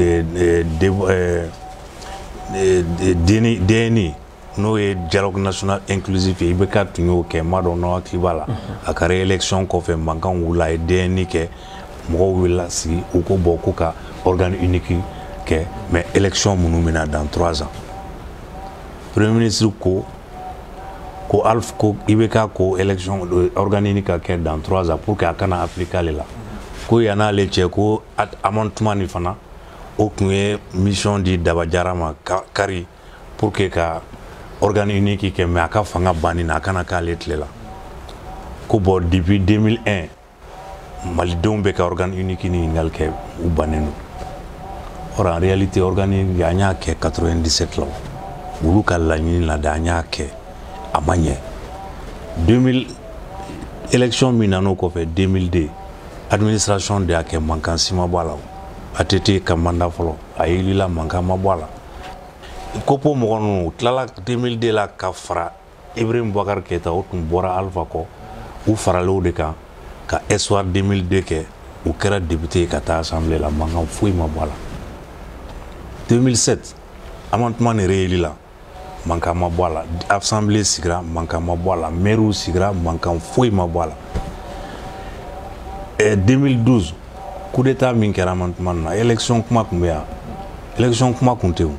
[SPEAKER 2] D N I n'o ye dialogue national inclusif ye I B K tun y'o kɛ n m'a dɔn n'aw hakili b'a la a ka réélection kɔfɛ mankan wulila a ye D N I kɛ mɔgɔw wulila sigi u ko bɔn ko ka organe unique kɛ mais élection minnu bɛna dans trois ans premier ministre ko ko Alpha ko I B K ko élection organe unique ka kɛ dans trois ans pour que a kana appliquer ale la ko yann'ale cɛ ko amendement nin fana o tun ye mission di Daba Jara ma kari pour que ka organe unique kɛ mais a ka fanga banni na a kana k'ale tile la ko bon depuis deux mille un malidenw bɛ ka organe unique ni ɲininkali kɛ u bannen don or en réalité organe unique an y'a kɛ quatre-vingt-dix-sept la olu ka laɲini la de an y'a kɛ a ma ɲɛ deux mille élection min nan'o kɔfɛ deux mille deux administration de y'a kɛ mankan si ma bɔ a la A T T ka mandat fɔlɔ a yelila mankan ma bɔ a la kopo mɔgɔ ninnu u tilala deux mille deux la ka fara Ibrahim Boubacar Keïta o tun bɔra Alpha kɔ u farala o de kan ka espoir deux mille deux kɛ u kɛra député ka taa assemblée la mankan foyi ma bɔ a la deux mille sept amendement ni réélila mankan ma bɔ a la assemblée sigira mankan ma bɔ a la maire sigira mankan foyi ma bɔ a la et deux mille douze coup d'état min kɛra amendement na élection kuma tun bɛ yan élection kuma tun tɛ yen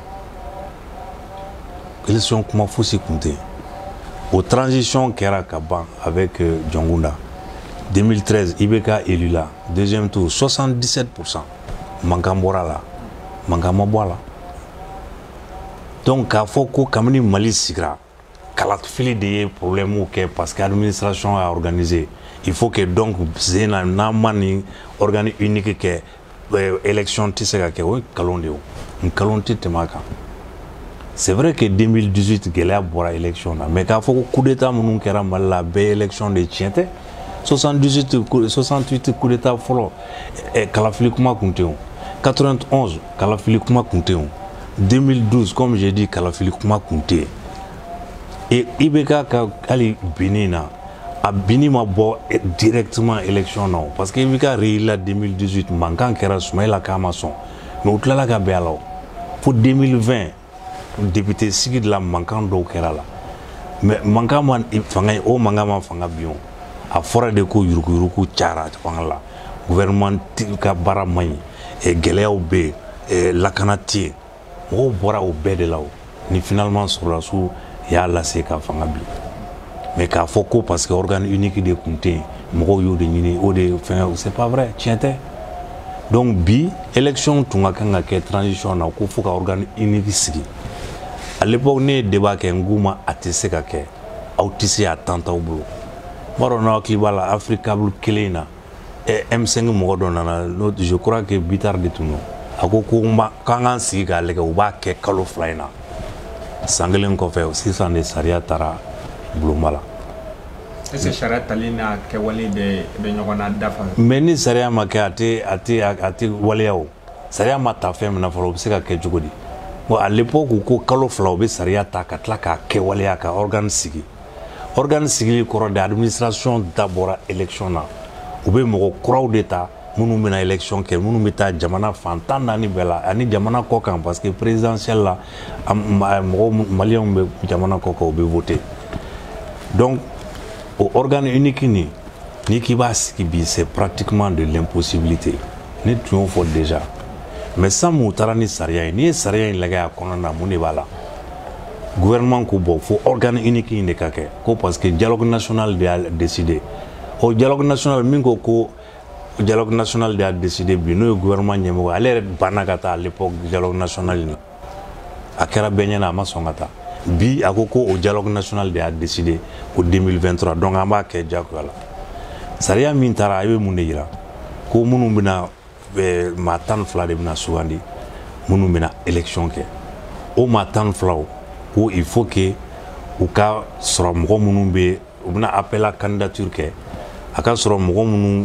[SPEAKER 2] élection kuma fosi tun tɛ yen o transition kɛra ka ban avec euh, Diongounda deux mille treize I B K élu la deuxième tour soixante-dix-sept pour cent mankan bɔra la mankan ma bɔ a la donc k'a fɔ ko kabini Mali sigira kalafili de ye problème kɛ parce que administration a organisé il faut que donc zena n'a ma ni organe unique kɛ élection tɛ se ka kɛ o ye nkalon de ye o nkalon tɛ tɛmɛ a kan c'est vrai que deux mille dix-huit gɛlɛya bɔra élection na mais k'a fɔ ko coup d'état minnu kɛra Mali la bɛɛ élection de tiɲɛ tɛ soixante-dix-huit soixante-huit coup d'état fɔlɔ kalafili kuma tun tɛ yen quatre-vingt-onze kalafili kuma tun tɛ yen deux mille douze comme j'ai dit kalafili kuma tun tɛ yen et I B K ka hali bini na a bini ma bɔ directement élection na parce que I B K réélila deux mille dix-huit mankan kɛra Soumaïla k'a ma sɔn mais u tilala ka bɛn a la fo deux mille vingt député sigi de la mankan dɔw kɛra la mais mankan ma fanga o mankan ma fanga bi o a fɔra de ko yuruku yuruku cayara fanga la gouvernement ka baara man ɲi gɛlɛyaw bɛ yen lakana tɛ yen mɔgɔw bɔra o bɛɛ de la o ni finalement sɔrɔdasiw y'a lase ka fanga bi mais k'a fɔ ko parce que organe unique de tun tɛ yen mɔgɔw y'o de ɲini o de fɛngɛ c'est pas vrai tiɲɛ tɛ donc bi élection tun ka kan ka kɛ transition na ko fo ka organe unique sigi à l'époque ne ye débat kɛ n k'u ma a tɛ se ka kɛ aw tɛ se a temps t'aw bolo n b'a dɔn n'aw hakili b'a la Africable kelen in na M cinq mɔgɔ dɔ nana je crois que Bitar de tun don a ko ko k'an k'an sigi k'a lajɛ u b'a kɛ kalo fila in na san kelen kɔfɛ sisan de sariya taara bulonba la.
[SPEAKER 3] est-ce que sariya tali n'a kɛwale bɛ bɛ ɲɔgɔn na dafa.
[SPEAKER 2] mais ni sariya ma kɛ a tɛ a tɛ a tɛ waleya o sariya ma ta fɛn min na fɔlɔ o bɛ se ka kɛ cogo di bon à l'époque u ko kalo fila u bɛ sariya ta ka tila k'a kɛwaleya ka organe sigi organe sigili kɔrɔ de administration dabɔra élection na u bɛ mɔgɔ kuraw de ta minnu bɛna élection kɛ minnu bɛ taa jamana fan tan naani bɛɛ la ani jamana kɔ kan parce que présidentielle la mɔgɔ maliyɛnw bɛ jamana kɔ kan u bɛ voter donc o organe unique nin n'i k'i b'a sigi bi c'est pratiquement de l'impossibilité ne tun y'o fɔ déjà mais san mun taara ni sariya ye n'i ye sariya in lajɛ a kɔnɔna na mun de b'a la gouvernement ko bon fo organe unique in de ka kɛ ko parce que dialogue national de y'a décidé o dialogue national min ko ko dialogue national de y'a décidé bi n'o ye gouvernement ɲɛmɔgɔ ale yɛrɛ banna ka taa à l'époque dialogue national in na a kɛra bɛɛ ɲɛna a ma sɔn ka taa bi a ko ko o dialogue national de y'a décidé ko deux mille vingt-trois donc an b'a kɛ diyagoya la sariya min taara a bɛ mun de yira ko minnu bɛna maa tan ni fila de bɛna sugandi minnu bɛna élection kɛ o maa tan ni filaw ko il faut que u ka sɔrɔ mɔgɔ minnu bɛ u bɛna appel à candidature kɛ a ka sɔrɔ mɔgɔ minnu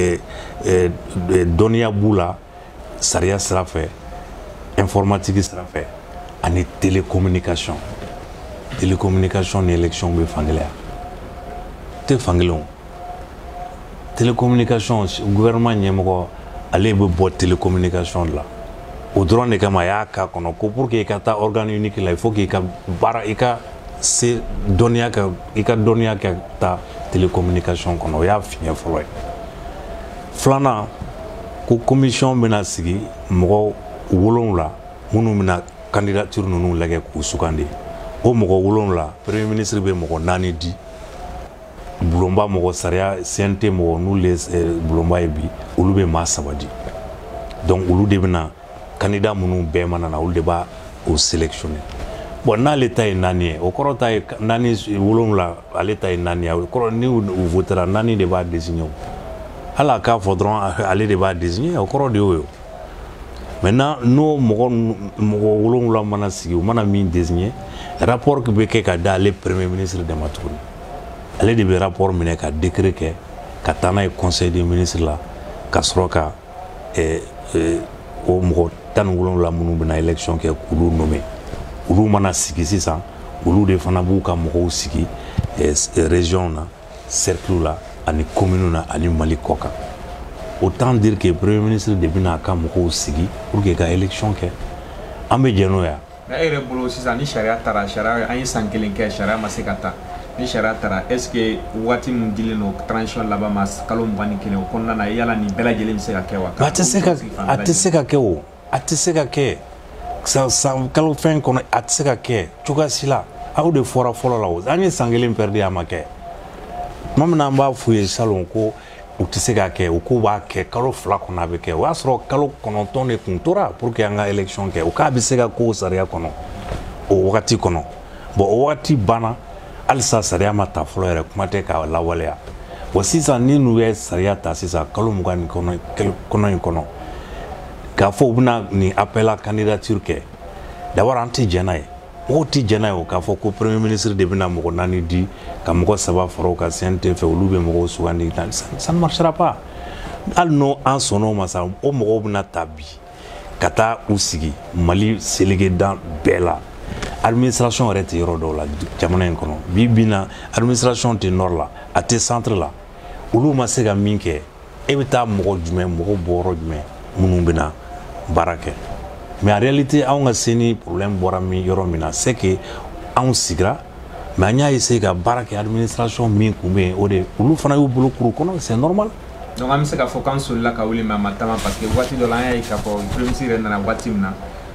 [SPEAKER 2] dɔnniya b'u la sariya sira fɛ informatique sira fɛ ani télécommunication télécommunication ni élection bɛ fankelen tɛ fankelen o télécommunication gouvernement ɲɛmɔgɔ ale bɛ bɔ télécommunication de la o dɔrɔn de kama a y'a k'a kɔnɔ ko pour que i ka taa organe unique la il faut que i ka baara i ka se dɔnniya ka i ka dɔnniya ka taa télécommunication kɔnɔ o y'a fiɲɛ fɔlɔ ye filanan ko commission bɛna sigi mɔgɔ wolonwula minnu bɛna candidature ninnu lajɛ k'u sugandi o mɔgɔ wolonwula premier ministre bɛ mɔgɔ naani di bulonba mɔgɔ sariya C N T mɔgɔ n'olu ye bulonba ye bi olu bɛ maa saba di donc olu de bɛna candidat minnu bɛɛ mana na olu de b'a o sélectionner bon n'ale ta ye naani ye o kɔrɔ ta ye naani wolonwula ale ta ye naani ye o kɔrɔ ni u votera naani de b'a désigner hali a k'a fɔ dɔrɔn ale de b'a désigner o kɔrɔ de y'o ye maintenant n'o mɔgɔ mɔgɔ wolonwula mana sigi u mana min désigner rapport bɛ kɛ ka da ale premier ministre de ma tuguni ale de bɛ rapport minɛ ka décret kɛ ka taa n'a ye conseil des ministres la ka sɔrɔ ka o mɔgɔ tan ni wolonwula minnu bɛna élection kɛ k'olu nommer olu mana sigi sisan olu de fana b'u ka mɔgɔw sigi région na cercle la ani commune na ani Mali kɔ kan autant dire que premier ministre de bɛna a ka mɔgɔw sigi pour que ka élection kɛ an bɛ jɛ n'o ye.
[SPEAKER 3] e yɛrɛ bolo sisan ni sariya taara sariya an ye san kelen kɛ sariya ma se ka taa ni sariya taara est ce que waati min dilen don transition laban ma kalo mugan ni kelen o kɔnɔna na yala nin bɛɛ lajɛlen bɛ se ka kɛ wa.
[SPEAKER 2] a tɛ se ka a tɛ se ka kɛ o a tɛ se ka kɛ san kalo fɛn kɔnɔ a tɛ se ka kɛ cogoya si la aw de fɔra fɔlɔ la o an ye san kelen perdre a ma kɛ tuma min na an b'a f'u ye salon ko u tɛ se ka kɛ u ko b'a kɛ kalo fila kɔnɔ a bɛ kɛ o y'a sɔrɔ kalo kɔnɔntɔn de tun tora pour que an ka élection kɛ o k'a bɛ se ka k'o sariya kɔnɔ o wagati kɔnɔ bon o wagati banna halisa sariya ma ta fɔlɔ yɛrɛ kuma tɛ k'a lawaleya bon sisan ni n'u ye sariya ta sisan kalo mugan ni kɔnɔ kɔnɔ in kɔnɔ k'a fɔ u bɛna nin appel à candidature kɛ d'abord an tɛ jɛn n'a ye mɔgɔw tɛ jɛn n'a ye o k'a fɔ ko premier ministre de bɛna mɔgɔ naani di ka mɔgɔ saba fara o kan C N T fɛ olu bɛ mɔgɔw sugandi ça ne marchera pas hali n'o an sɔnn'o ma sa o mɔgɔw bɛna ta bi ka taa u sigi Mali selekeda bɛɛ la administration yɛrɛ tɛ yɔrɔ dɔw la jamana in kɔnɔ bi bi in na administration tɛ nord la a tɛ centre la olu ma se ka min kɛ e bɛ taa mɔgɔ jumɛn mɔgɔ bɔyɔrɔ jumɛn minnu bɛna baara kɛ mais en réalité anw ka seni problème bɔra min yɔrɔ min na c'est que anw sigira mais an y'a essayé ka baara kɛ administration min kun bɛ yen o de olu fana y'u bolo kuru kɔnɔ c'est normal.
[SPEAKER 3] donc an bɛ se k'a fɔ k'an solila ka wuli mais a ma taama parce que waati dɔ la an y'a ye k'a fɔ premier ministre yɛrɛ nana waati min na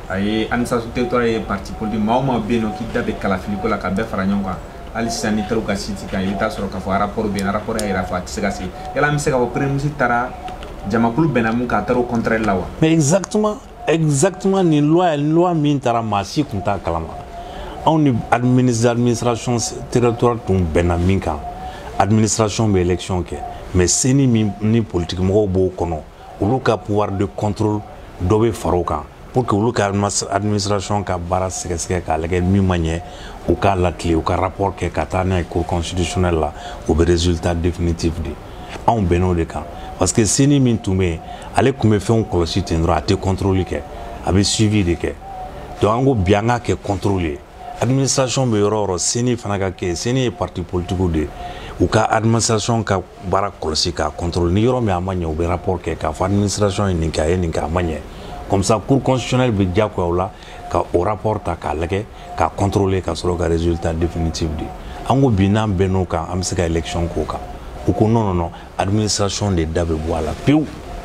[SPEAKER 3] aye administration territoriale parti politique maa o maa bɛ yen nɔ k'i da bɛ kalafiliko la ka bɛɛ fara ɲɔgɔn kan hali sisan ni taara u ka site kan i bɛ taa sɔrɔ k'a fɔ rapport bɛ yen rapport y'a yira fɔ a tɛ se ka se yala an bɛ se k'a fɔ premier ministre taara jamakulu bɛnna mun kan a taara o contraire la wa.
[SPEAKER 2] mais exactement exactement ni loi loi min taara maa si tun t'a kalama anw ni administration territoriale tun bɛnna min kan administration bɛ élection kɛ mais seni min ni politique mɔgɔw b'o kɔnɔ olu ka pouvoir de contrôle dɔ bɛ fara o kan pour que olu ka administration ka baara sɛgɛsɛgɛ k'a lajɛ min ma ɲɛ u k'a latile u ka rapport kɛ ka taa n'a ye cour constitutionnelle la o bɛ résultat définitif de anw bɛnn'o de kan parce que seni min tun bɛ yen ale tun bɛ fɛnw kɔlɔsi ten dɔrɔn a tɛ contrôle kɛ a bɛ suivi de kɛ donc an ko bi an k'a kɛ contrôle ye administration bɛ yɔrɔ o yɔrɔ seni fana ka kɛ seni ye parti politique de u ka administration ka baara kɔlɔsi k'a contrôle ni yɔrɔ min a ma ɲɛ u bɛ rapport kɛ k'a fɔ administration ye nin kɛ a ye nin kɛ a ma ɲɛ comme ça cour constitutionnelle bɛ diyagoya o la ka o rapport ta k'a lajɛ k'a contrôler ka sɔrɔ ka résultat définitif di an ko bi n'an bɛnn'o kan an bɛ se ka élection k'o kan u ko non non non administration de da bɛ bɔ a la pewu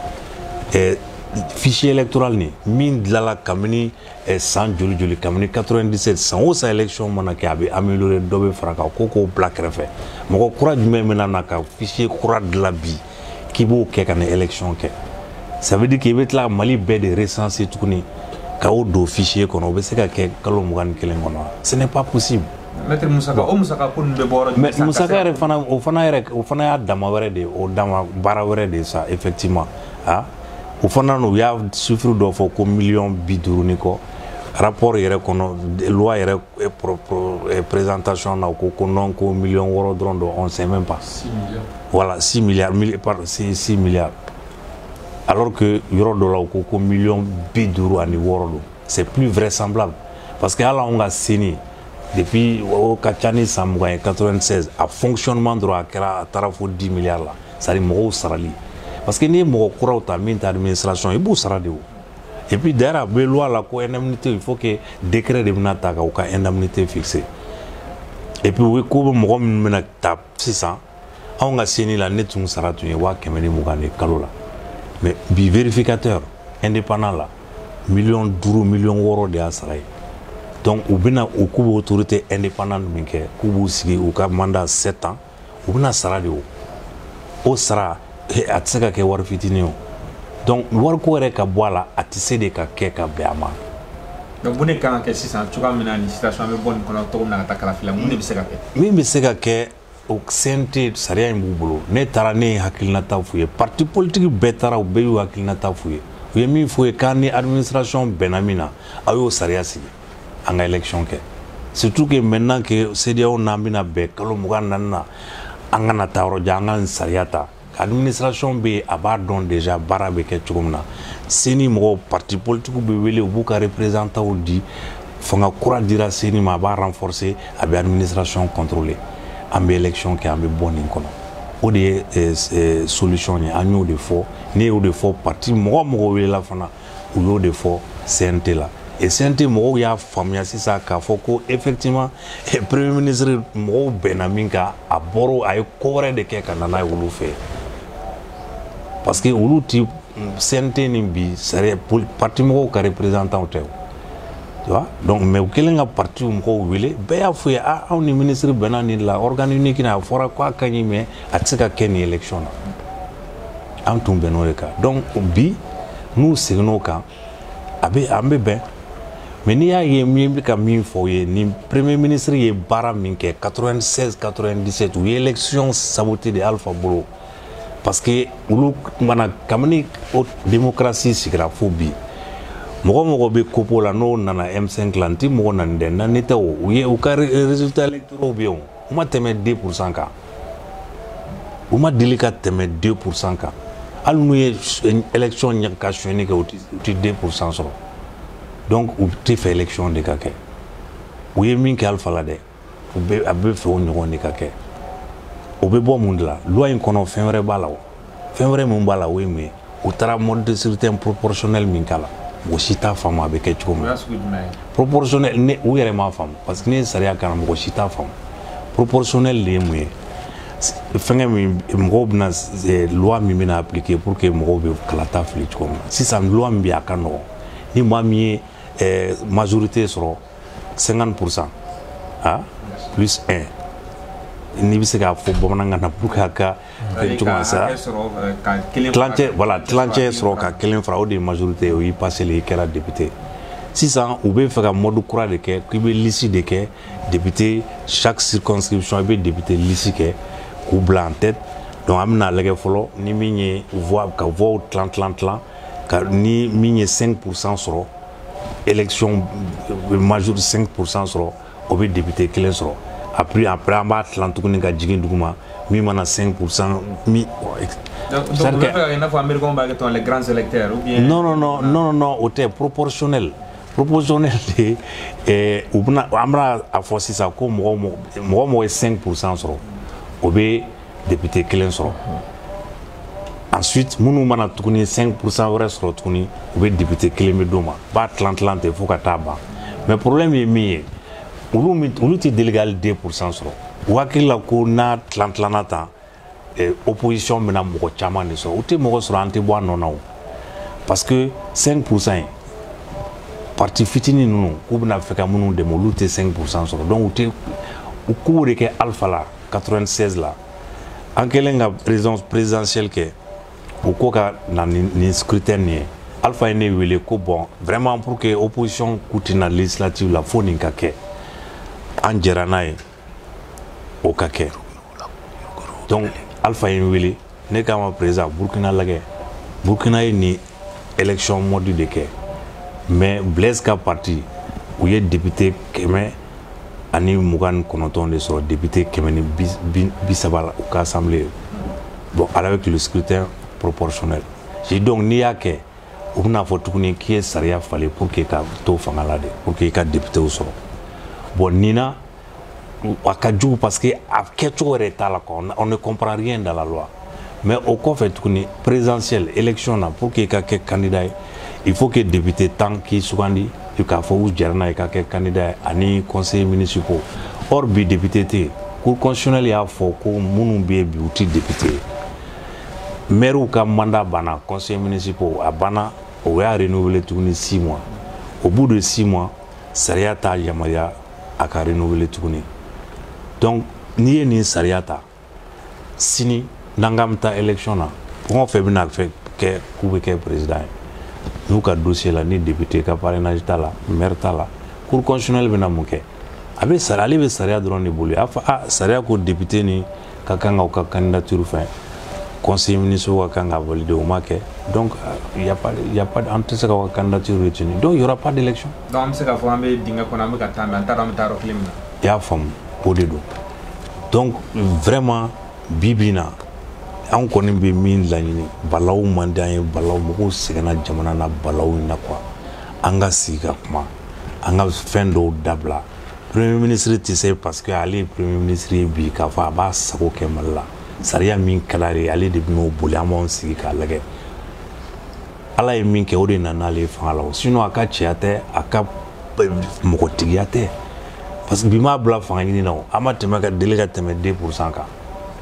[SPEAKER 2] ɛɛ fichier électoral ni min dilanla kabini san joli joli kabini quatre-vingt-dix-sept san o san élection mana kɛ a bɛ améliorer dɔ bɛ fara kan ko k'o bila kɛrɛfɛ mɔgɔ kura jumɛn bɛ na ka fichier kura dilan bi k'i b'o kɛ ka na élection kɛ ça veut dire k'i bɛ tila Mali bɛɛ de recenser tuguni ka o don fichier kɔnɔ o bɛ se ka kɛ kalo mugan ni kelen kɔnɔ ce n'est pas possible.
[SPEAKER 3] Maître Musaka o musaka ko nin bɛ bɔ yɔrɔ jumɛn.
[SPEAKER 2] mais musaka yɛrɛ fana o fana yɛrɛ o fana y'a dama wɛrɛ de o dama baara wɛrɛ de sa effectivement ah o fana u y'a chiffre dɔ fɔ ko miliyɔn bi duuru ni kɔ rapport yɛrɛ kɔnɔ loi yɛrɛ présentation na ko ko non ko miliyɔn wɔɔrɔ dɔrɔn don on sait même pas. six milliards. voilà six milliards par six milliards alors que yɔrɔ dɔ la o ko ko miliyɔn bi duuru ani wɔɔrɔ don c'est plus vraisemblable parce que hali anw ka seni depuis o ka ca ni san mugan ye quatre-vingt-seize a fonctionnement dɔrɔn a kɛra a taara fo dix milliards la c'est à dire mɔgɔw sarali parce que n'i ye mɔgɔ kuraw ta min ta administration i b'u sara de o et puis d'ailleurs a bɛ loi la ko indemnité il faut que décret de bɛna ta ka u ka indemnité fixer et puis u ko bɛ mɔgɔ min bɛna ta sisan anw ka seni la ne tun sara tun ye waa kɛmɛ ni mugan de kalo la mais bi vérificateur indépendant la miliyɔn duuru miliyɔn wɔɔrɔ de y'a sara ye donc u bɛna u k'u bɛ autorité indépendante min kɛ k'u b'u sigi u ka mandat sept ans u bɛna sara de o o sara a tɛ se ka kɛ wari fitinin o donc wariko yɛrɛ ka bɔ a la a tɛ se de ka kɛ ka bɛn a ma.
[SPEAKER 3] donc mun de kan ka kɛ sisan cogoya min na ni situation an bɛ bɔ nin kɔnɔ cogo min na ka taa kalafi la mun de bɛ se ka kɛ.
[SPEAKER 2] min bɛ se ka kɛ o C N T sariya in b'u bolo ne taara ne ye hakilinata f'u ye parti politique bɛɛ taara u bɛɛ y'u hakilinata f'u ye u ye min f'u ye k'an ni administration bɛnna min na aw y'o sariya sigi an ka élection kɛ surtout que maintenant que C D A O n'an bɛna bɛn kalo mugan naani na an kana taa yɔrɔ jan an ka nin sariya ta administration bɛ yen a b'a dɔn déjà baara bɛ kɛ cogo min na seni mɔgɔw parti politique bɛ wele u b'u ka représentants di fanga kura dira seni ma a b'a renforcer a bɛ administration contrôler an bɛ élection kɛ an bɛ bɔ nin kɔnɔ o de ye solution ye an y'o de fɔ ne y'o de fɔ parti mɔgɔ mɔgɔ welela fana u y'o de fɔ C N T la et C N T mɔgɔw y'a faamuya sisan k'a fɔ ko effectivement premier ministre mɔgɔw bɛnna min kan a bɔra a ye ko wɛrɛ de kɛ ka na n'a ye olu fɛ parce que olu ti C N T ni bi sariya parti mɔgɔw ka représentant tɛ o tu vois donc mais u kɛlen ka parti mɔgɔw wele bɛɛ y'a fɔ ye ah aw ni ministre bɛnna nin la organe unique na a fɔra ko a ka ɲi mais a tɛ se ka kɛ nin élection na an tun bɛnn'o de kan donc bi n'u seginn'o kan a bɛ an bɛ bɛn mais n'i y'a ye min bɛ ka min fɔ ye ni premier ministre ye baara min kɛ quatre-vingt-seize quatre-vingt-dix-sept u ye élection saboté de Alpha bolo parce que olu mana kabini o démocratie sigira fo bi mɔgɔ mɔgɔ bɛ kopo la n'o nana M cinq la n ti mɔgɔ nani dɛ nani tɛ o u ye u ka résultat électoraux bɛ yen u ma tɛmɛ deux pour cent kan u ma deli ka tɛmɛ deux pour cent kan hali n'u ye élection ɲɛ ka sonyɛni kɛ u ti deux pour cent sɔrɔ donc u tɛ fɛ élection de ka kɛ u ye min kɛ Alpha la dɛ u bɛ a bɛ fɛ o ɲɔgɔn de ka kɛ o bɛ bɔ mun de la loi in kɔnɔ fɛn wɛrɛ b'a la o fɛn wɛrɛ min b'a la o ye mun ye u taara mode de scrutin proportionnel min k'a la mɔgɔ si t'a faamu a bɛ kɛ cogo min na proportionnel ne u yɛrɛ m'a faamu parce que ne ye sariya kalan mɔgɔ si t'a faamu proportionnel de ye mun ye fɛngɛ min mɔgɔw bɛna loi min bɛna appliquer pour que mɔgɔw bɛ kalata fili cogo min na sisan loi min bɛ yen a ka nɔgɔn ni maa min ye eh, majorité sera cinquante pour cent ah, plus un. Ni bɛ se k'a fɔ bamanankan na pour que a ka fɛn cogo min sa tilancɛ voilà tilancɛ sɔrɔ ka kelen fara o de ye majorité o y'i passé i kɛra député sisan u bɛ fɛ ka mode kura de kɛ k'i bɛ liste de kɛ député chaque circonscription i bɛ député liste kɛ k'u bila en tête donc an bɛna lajɛ fɔlɔ ni min ye voix ka voix tilan tilan tilan ka ni min ye cinq pour cent sɔrɔ élection majorité cinq pour cent sɔrɔ o bɛ député kelen sɔrɔ. Après, après, on va tlantukunin ka jigin duguma mi mana cinq pour cent mi.
[SPEAKER 3] Donc, vous pouvez faire une fois américain avec les grands électeurs ou bien.
[SPEAKER 2] Non, non, non, non, non, c'était proportionnel. Proportionnel, et ou bien, amra a forcé ça comme moi, moi, moi, cinq pour cent sur. Obé député Kelen sur. Ensuite, mounou mana tukuni cinq pour cent vrai sur tukuni, obé député Kelen me doma. Ba tlantlante, faut qu'à taba. Mais problème est mis. Olu ti délégué deux pour cent sɔrɔ u hakili la ko n'a tilan tilanna tan opposition bɛna mɔgɔ caman de sɔrɔ u tɛ mɔgɔ sɔrɔ an tɛ bɔ a nɔ na o parce que cinq pour cent parti fitinin ninnu k'u bɛna fɛ ka minnu dɛmɛ olu tɛ cinq pour cent sɔrɔ donc u tɛ u k'u de kɛ alpha la quatre-vingt-seize la an kɛlen ka présidence présidentielle kɛ u ko ka na nin scrutin nin ye alpha ye ne wele ko bon vraiment pour que opposition k'u tɛ na législative la fo nin ka kɛ. En Djeranaï au Kaké. Donc, Alpha Yinwili, n'est qu'à ma présence, Burkina Lagé. Burkina est ni élection mode de Ké. Mais Blaise Ka parti, où il y a député Kémé, Ani Mougan Konoton de son député Kémé Bissabal au cas assemblée. Bon, avec le scrutin proportionnel. J'ai donc ni à Ké, on a fait tout qui est Saria fallait pour qu'il y ait tout fangalade, pour qu'il y ait député au sol. Bon, Nina, parce que on ne comprend rien dans la loi. Mais au cas fait présidentielle, élection, pour qu'il y ait un candidat, il faut que les députés tant qu'ils soient dit, il faut que les candidats et conseillers municipaux. Or, les députés, pour constitutionnel, il faut que les députés. Maire ou mandat bana, conseillers municipaux, à bana, on a renouvelé six mois. Au bout de six mois, Saria ta Yamaya a renouvelé tuguni. Donc, ni ye ni sariata sini nangamta élection na on fait bien fait que que président nous ka dossier la ni député ka parrainage ta la maire ta la cour constitutionnel bena muke abe sarali be saria drone ni boli afa ah saria ko député ni ka kanga ka candidature fin conseil municipal ka kanga valider au make donc il y a pas il y a pas entre ce ka candidature retenue donc il y aura pas d'élection
[SPEAKER 3] donc on sait ka fo ambe dinga ko na me ka tambe antara am taro klimna
[SPEAKER 2] ya fam podedo donc vraiment bibina an kɔni bɛ min laɲini balaw man di an ye balaw mɔgɔw sɛgɛnna jamana na balaw in na quoi an ka sigi ka kuma an ka fɛn dɔw dabila premier ministre tɛ se parce que ale ye premier ministre ye bi k'a fɔ a b'a sago kɛ mali la sariya min ka d'a ye ale de bɛn'o boli an b'anw sigi k'a lajɛ ala ye min kɛ o de nana ale fanga la sinon a ka cɛya tɛ a ka mɔgɔtigiya tɛ parce que bi m'a bila fanga ɲini na o an ma tɛmɛ ka deli ka tɛmɛ deux pour cent kan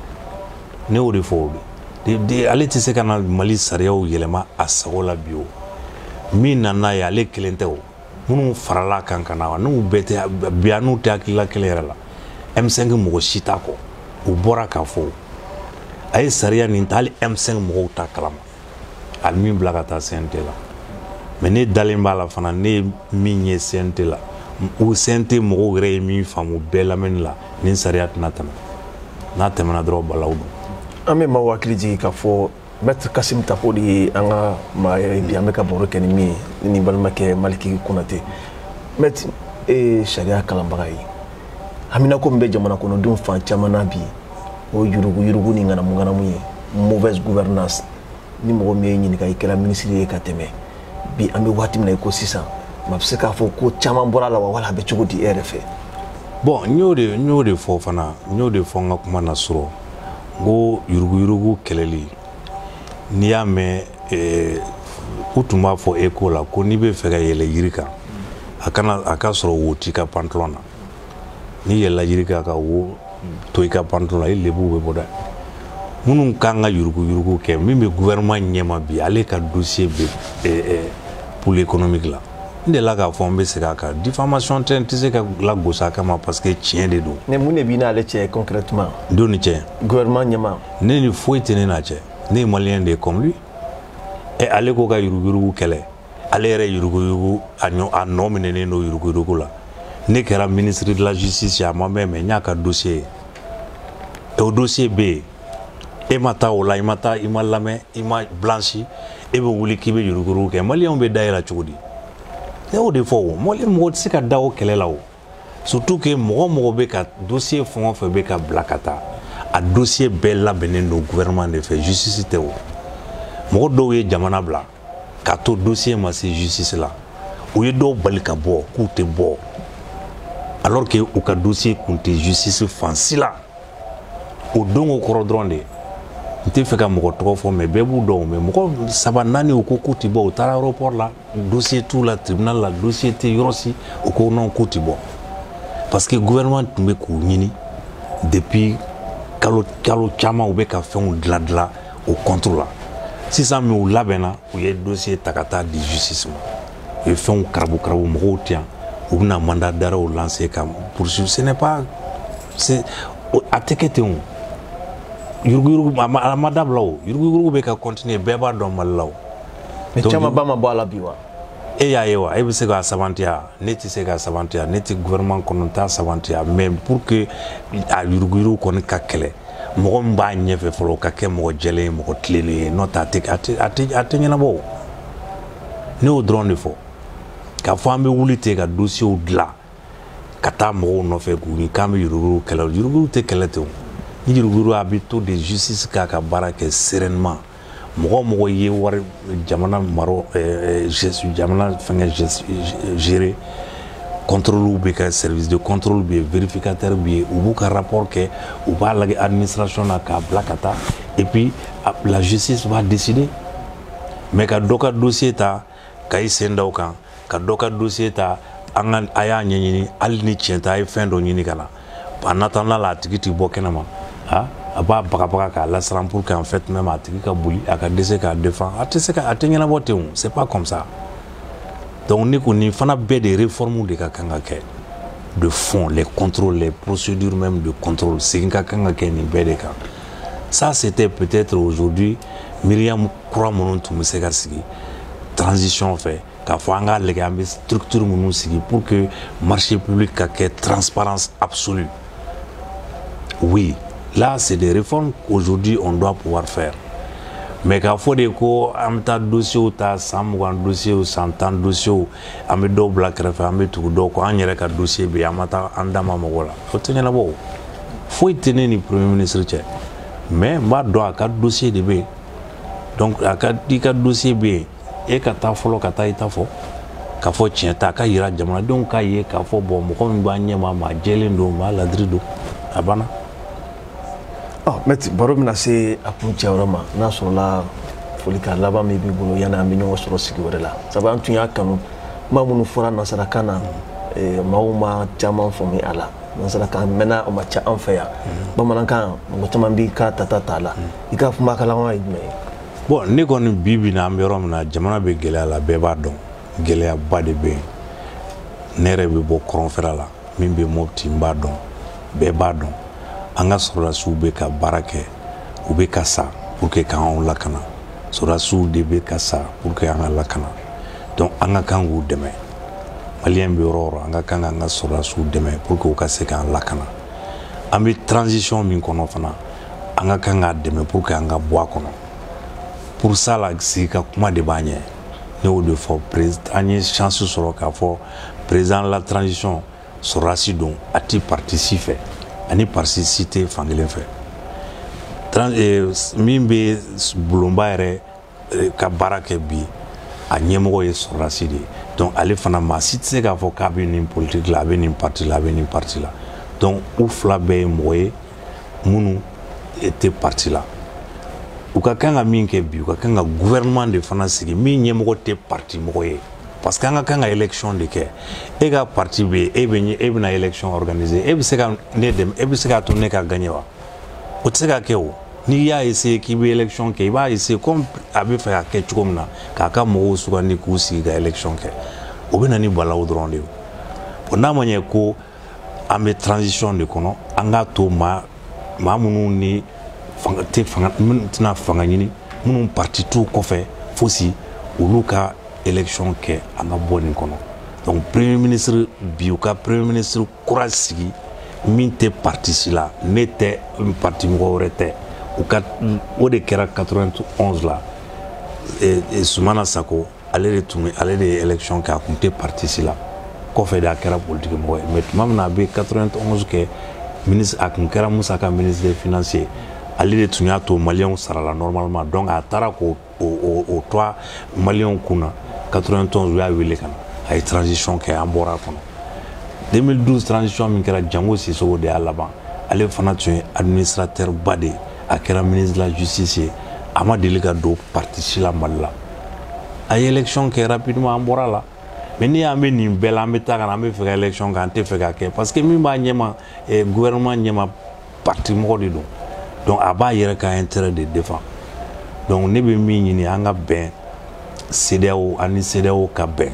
[SPEAKER 2] ne o de fɔ o de ale tɛ se ka na mali sariyaw yɛlɛma a sago la bi o min nana ye ale kelen tɛ o minnu farala kan ka na wa n'u bɛɛ tɛ bi a n'u tɛ hakilila kelen yɛrɛ la M cinq mɔgɔ si t'a kɔ u bɔra k'a fɔ a ye sariya nin ta hali M cinq mɔgɔw t'a kalama a min bila ka taa C N T la mais ne dalen b'a la fana ne ye min ye C N T la u C N T mɔgɔw yɛrɛ ye min faamu bɛɛ lamɛnni la nin sariya tɛna tɛmɛ n'a tɛmɛna dɔrɔn balaw don.
[SPEAKER 1] An bɛ maaw hakili jigin k'a fɔ Maître Kassim Tapo de ye an ka maa yɛrɛ bi an bɛ ka baro kɛ ni min ye ne ni balimakɛ Maliki Konate Maître e ye sariya kalanbaga ye haminako min bɛ jamana kɔnɔdenw fan caman na bi o yurugu yurugu ni ŋanamu ŋanamu ye mauvaise gouvernance ni mɔgɔ min ye ɲininka i kɛra ministre ye ka tɛmɛ bi an bɛ waati min na i ko sisan ma bɛ se k'a fɔ ko caman bɔra la wa wala a bɛ cogo di e yɛrɛ fɛ.
[SPEAKER 2] Bon n y'o de n y'o de fɔ fana n y'o de fɔ n ka kuma na sɔrɔ ko yuruguyurugu kɛlɛli n'i y'a mɛn u tun b'a fɔ eko la ko n'i bɛ fɛ ka yɛlɛ yiri kan a kana a ka sɔrɔ wo t'i ka pantalon na n'i yɛlɛla yiri kan ka wo to i ka pantalon na i lebu bɛ bɔ dɛ minnu kan ka yuruguyurugu kɛ min bɛ gouvernement ɲɛma bi ale ka dossier bɛ pôle économique la n delila k'a fɔ n bɛ segin a kan diffamation tɛ n tɛ se ka lagosi a kama parce que tiɲɛ de don.
[SPEAKER 1] mais mun de b'i n'ale cɛ concrètement.
[SPEAKER 2] don ni cɛ.
[SPEAKER 1] gouvernement ɲɛma.
[SPEAKER 2] ne ni foyi tɛ ne n'a cɛ ne ye maliyɛn de ye comme lui ɛ ale ko ka yuruguyurugu kɛlɛ ale yɛrɛ yuruguyurugu a ɲɔ a nɔ minɛnen don yuruguyurugu la ne kɛra ministre de la justice a ma mɛn mais n y'a ka dossier ye et o dossier bɛ yen e ma taa o la i ma taa i ma lamɛn i ma blanchi e bɛ wuli k'i bɛ yuruguyurugu kɛ maliyɛnw bɛ da yɛlɛ cogo di ne y'o de fɔ o maliyɛn mɔgɔ tɛ se ka da o kɛlɛ la o surtout que mɔgɔ o mɔgɔ bɛ ka dossier fɛn o fɛn bɛ ka bila ka taa a dossier bɛɛ labɛnnen don gouvernement de fɛ justice tɛ o mɔgɔ dɔw ye jamana bila k'a to dossier ma se justice la u ye dɔw bali ka bɔ k'u tɛ bɔ alors que u ka dossier kun tɛ justice fansi la o don o kɔrɔ dɔrɔn de n tɛ fɛ ka mɔgɔ tɔgɔ fɔ mais bɛɛ b'u dɔn mais mɔgɔ saba naani u ko k'u tɛ bɔ u taara aéroport la dossier t'u la tribunal la dossier tɛ yɔrɔ si u ko non k'u tɛ bɔ parce que gouvernement tun bɛ k'u ɲini depuis kalo kalo caman u bɛ ka fɛnw dilan dilan o contre la sisan min u labɛnna u ye dossier ta ka taa di justice ma u ye fɛnw karabu karabu mɔgɔw tɛ yan u bɛna mandat d'arrêt lancer ka poursuivre ce n'est pas c'est a tɛ kɛ ten o yuruguyurugu a ma dabila o yuruguyurugu bɛ ka continuer bɛɛ b'a dɔn Mali la o.
[SPEAKER 1] mais caman ba ma bɔ a la bi wa.
[SPEAKER 2] e y'a ye wa e bɛ se k'a sabantiya ne tɛ se k'a sabantiya ne tɛ gouvernement kɔnɔ t'a sabantiya mais pour que a yuruguyurugu kɔni ka kɛlɛ mɔgɔ min b'a ɲɛfɛ fɔlɔ o ka kɛ mɔgɔ jɛlen ye mɔgɔ tilenlen ye n'o tɛ a tɛ a tɛ a tɛ a tɛ ɲɛnabɔ o ne y'o dɔrɔn de fɔ k'a fɔ an bɛ wuli ten ka dossiers dilan ka taa mɔgɔw nɔfɛ k'u ɲini k'an bɛ yuruguyurugu kɛlɛ yuruguyurugu tɛ kɛlɛ ten o ni yuruguyurugu a bɛ to de justice k'a ka baara kɛ sereinement mɔgɔ mɔgɔ ye wari jamana maro jamana fɛngɛ gérer contrôle bɛ kɛ service de contrôle bɛ yen vérificateur bɛ yen u b'u ka rapport kɛ u b'a lajɛ administration na k'a bila ka taa et puis la justice va décider mais ka dɔ ka dossier ta ka i sen da o kan ka dɔ ka dossier ta an ka a y'a ɲɛɲini hali ni tiɲɛ tɛ a ye fɛn dɔ ɲini ka na en attendant la a tigi tɛ bɔ kɛnɛma ah a b'a bagabaga k'a lasiran pour que en fait même a tigi ka boli a ka dɛsɛ k'a défend a tɛ se ka a tɛ ɲɛnabɔ ten o c'est pas comme ça donc ni ko nin fana bɛɛ de réformes de ka kan ka kɛ de fond les contrôles les procédures même de contrôle segin ka kan ka kɛ nin bɛɛ de kan ça c'était peut-être aujourd'hui Myriam kura minnu tun bɛ se ka sigi transition fɛ k'a fɔ an k'a lajɛ an bɛ structure minnu sigi pour que marché public ka kɛ transparence absolue oui là c'est des réformes qu'aujourd'hui on doit pouvoir faire mais k'a fɔ de ko an bɛ taa dossiers ta san mugan dossiers san tan dossiers an bɛ dɔw bila kɛrɛfɛ an bɛ tugu dɔw kɔ an yɛrɛ ka dossier bɛ yen an ma taa an da ma mɔgɔ la o tɛ ɲɛnabɔ o foyi tɛ ne ni premier ministre cɛ mais n b'a dɔn a ka dossier de bɛ yen donc a ka i ka dossier bɛ yen e ka taa fɔlɔ ka taa i ta fɔ k'a fɔ tiɲɛ tɛ a ka yira jamanadenw k'a ye k'a fɔ bon mɔgɔ min b'an ɲɛma maa jɛlen don maa ladiri don a banna.
[SPEAKER 1] ɔ mɛti baro bɛna se a kun cɛ yɔrɔ ma n'a sɔrɔla foli ka laban min b'i bolo yanni an bɛ ɲɔgɔn sɔrɔ sigi wɛrɛ la sabu an tun y'a kanu kuma minnu fɔra nanzarakan na maaw ma caman faamu a la nanzarakan mɛnna o ma ca an fɛ yan bamanankan mɔgɔ caman b'i ka tata t'a la i ka kuma kalaman ye jumɛn ye.
[SPEAKER 2] bon ne kɔni bi bi na an bɛ yɔrɔ min na jamana bɛ gɛlɛya la bɛɛ b'a dɔn gɛlɛyaba de bɛ yen ne yɛrɛ bɛ bɔ kɔrɔnfɛla la min bɛ Mopti n b'a dɔn bɛɛ b'a dɔn an ka sɔrɔdasiw bɛ ka baara kɛ u bɛ ka sa pour que k'anw lakana sɔrɔdasiw de bɛ ka sa pour que an ka lakana donc an ka kan k'u dɛmɛ maliyɛn bɛ yɔrɔ o yɔrɔ an ka kan k'an ka sɔrɔdasiw dɛmɛ pour que u ka se k'an lakana an bɛ transition min kɔnɔ fana an ka kan k'a dɛmɛ pour que an ka bɔ a kɔnɔ pour ça la sigi ka kuma de b'a ɲɛ ne y'o de fɔ président an ye chance sɔrɔ k'a fɔ président la transition sɔrɔdasi don a ti parti si fɛ ani parti si tɛ fankelen fɛ min bɛ bulonba yɛrɛ ka baara kɛ bi a ɲɛmɔgɔ ye sɔrɔdasi de ye donc ale fana maa si tɛ se k'a fɔ k'a bɛ nin politique la a bɛ nin parti la a bɛ nin parti la donc u fila bɛɛ ye mɔgɔ ye minnu tɛ parti la u ka kan ka min kɛ bi u ka kan ka gouvernement de fana sigi min ɲɛmɔgɔ tɛ parti mɔgɔ ye parce que an ka kan ka élection de kɛ e ka parti bɛ yen e bɛ e bɛna élection organiser e bɛ se ka ne dɛmɛ e bɛ se k'a to ne ka gagner wa o tɛ se ka kɛ o n'i y'a essayer k'i bɛ élection kɛ i b'a essayer comme a bɛ fɛ ka kɛ cogo min na k'a ka mɔgɔw sugandi k'u sigi ka élection kɛ o bɛ na ni balawu dɔrɔn de ye o n'a ma ɲɛ ko an bɛ transition de kɔnɔ an k'a to maa maa minnu ni fanga tɛ fanga minnu tɛna fanga ɲini minnu parti t'u kɔfɛ fosi olu ka élection kɛ an ka bɔ nin kɔnɔ donc premier ministre bi u ka premier ministre kura sigi min tɛ parti si la ne tɛ parti mɔgɔ wɛrɛ tɛ u ka o de kɛra quatre-vingt-onze la Soumana Sako ale de tun ale de ye élection kɛ a tun tɛ parti si la kɔfɛ de a kɛra politique mɔgɔ ye mais tuma min na a bɛ quatre-vingt-onze kɛ ministre a tun kɛra Musa ka ministre des finances ale de tun y'a to maliyɛnw sarala normalement donc a taara k'o o to maliyɛnw kunna quatre-vingt-onze u y'a wele ka na a ye transition kɛ an bɔra a kɔnɔ deux mille douze transition min kɛra Jango Sissoco de y'a laban ale fana tun ye administrateur ba de a kɛra ministre de la justice ye a ma deli ka don parti si la Mali la a ye élection kɛ rapidement an bɔra la mais ni an bɛ nin bɛɛ la an bɛ taa ka na an bɛ fɛ ka élection kɛ an tɛ fɛ ka kɛ parce que min b'a ɲɛma gouvernement ɲɛma parti mɔgɔ de don donc a b'a yɛrɛ ka intérêt de défend donc ne bɛ min ɲini an ka bɛn C D A O ani C D A O ka bɛn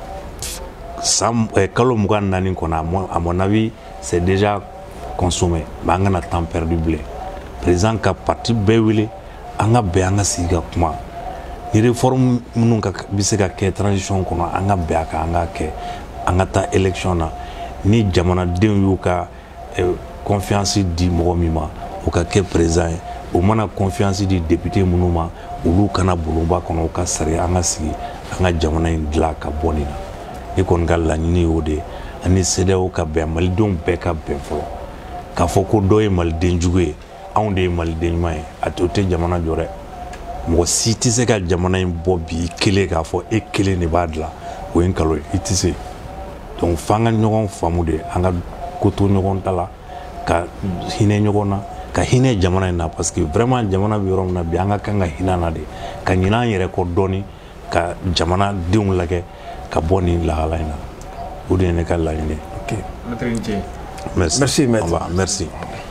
[SPEAKER 2] san kalo mugan ni naani kɔnɔ à mon avis c'est déjà consommé mais an kana temps perdu bilen président ka parti bɛɛ wele an ka bɛn an ka sigi ka kuma ni réforme minnu ka bɛ se ka kɛ transition kɔnɔ an ka bɛn a kan an ka kɛ an ka taa élection na ni jamanadenw y'u ka confiance di mɔgɔ min ma o ka kɛ président ye o mana confiance di député minnu ma olu kana bolonba kɔnɔ u ka sari an ka sigi an ka jamana in dilan ka bɔ nin na ne kɔni ka laɲini y'o de ye ani C D A O ka bɛn malidenw bɛɛ ka bɛn fɔlɔ k'a fɔ ko dɔ ye maliden jugu ye anw de ye maliden ɲuman ye a to tɛ jamana jɔ dɛ mɔgɔ si tɛ se ka jamana in bɔ bi i kelen k'a fɔ e kelen de b'a dilan o ye nkalon ye i tɛ se donc f'an ka ɲɔgɔn faamu de an ka ko to ɲɔgɔn ta la ka hinɛ ɲɔgɔn na ka hinɛ jamana in na parce que vraiment jamana bɛ yɔrɔ min na bi an ka kan ka hinɛ na de ka ɲinɛ an yɛrɛ kɔ dɔɔni ka jamana denw lajɛ ka bɔ nin lahala in na o de ye ne ka laɲini.
[SPEAKER 1] Ok.
[SPEAKER 3] Maître Nche.
[SPEAKER 2] Merci.
[SPEAKER 1] Merci maître.
[SPEAKER 2] Merci.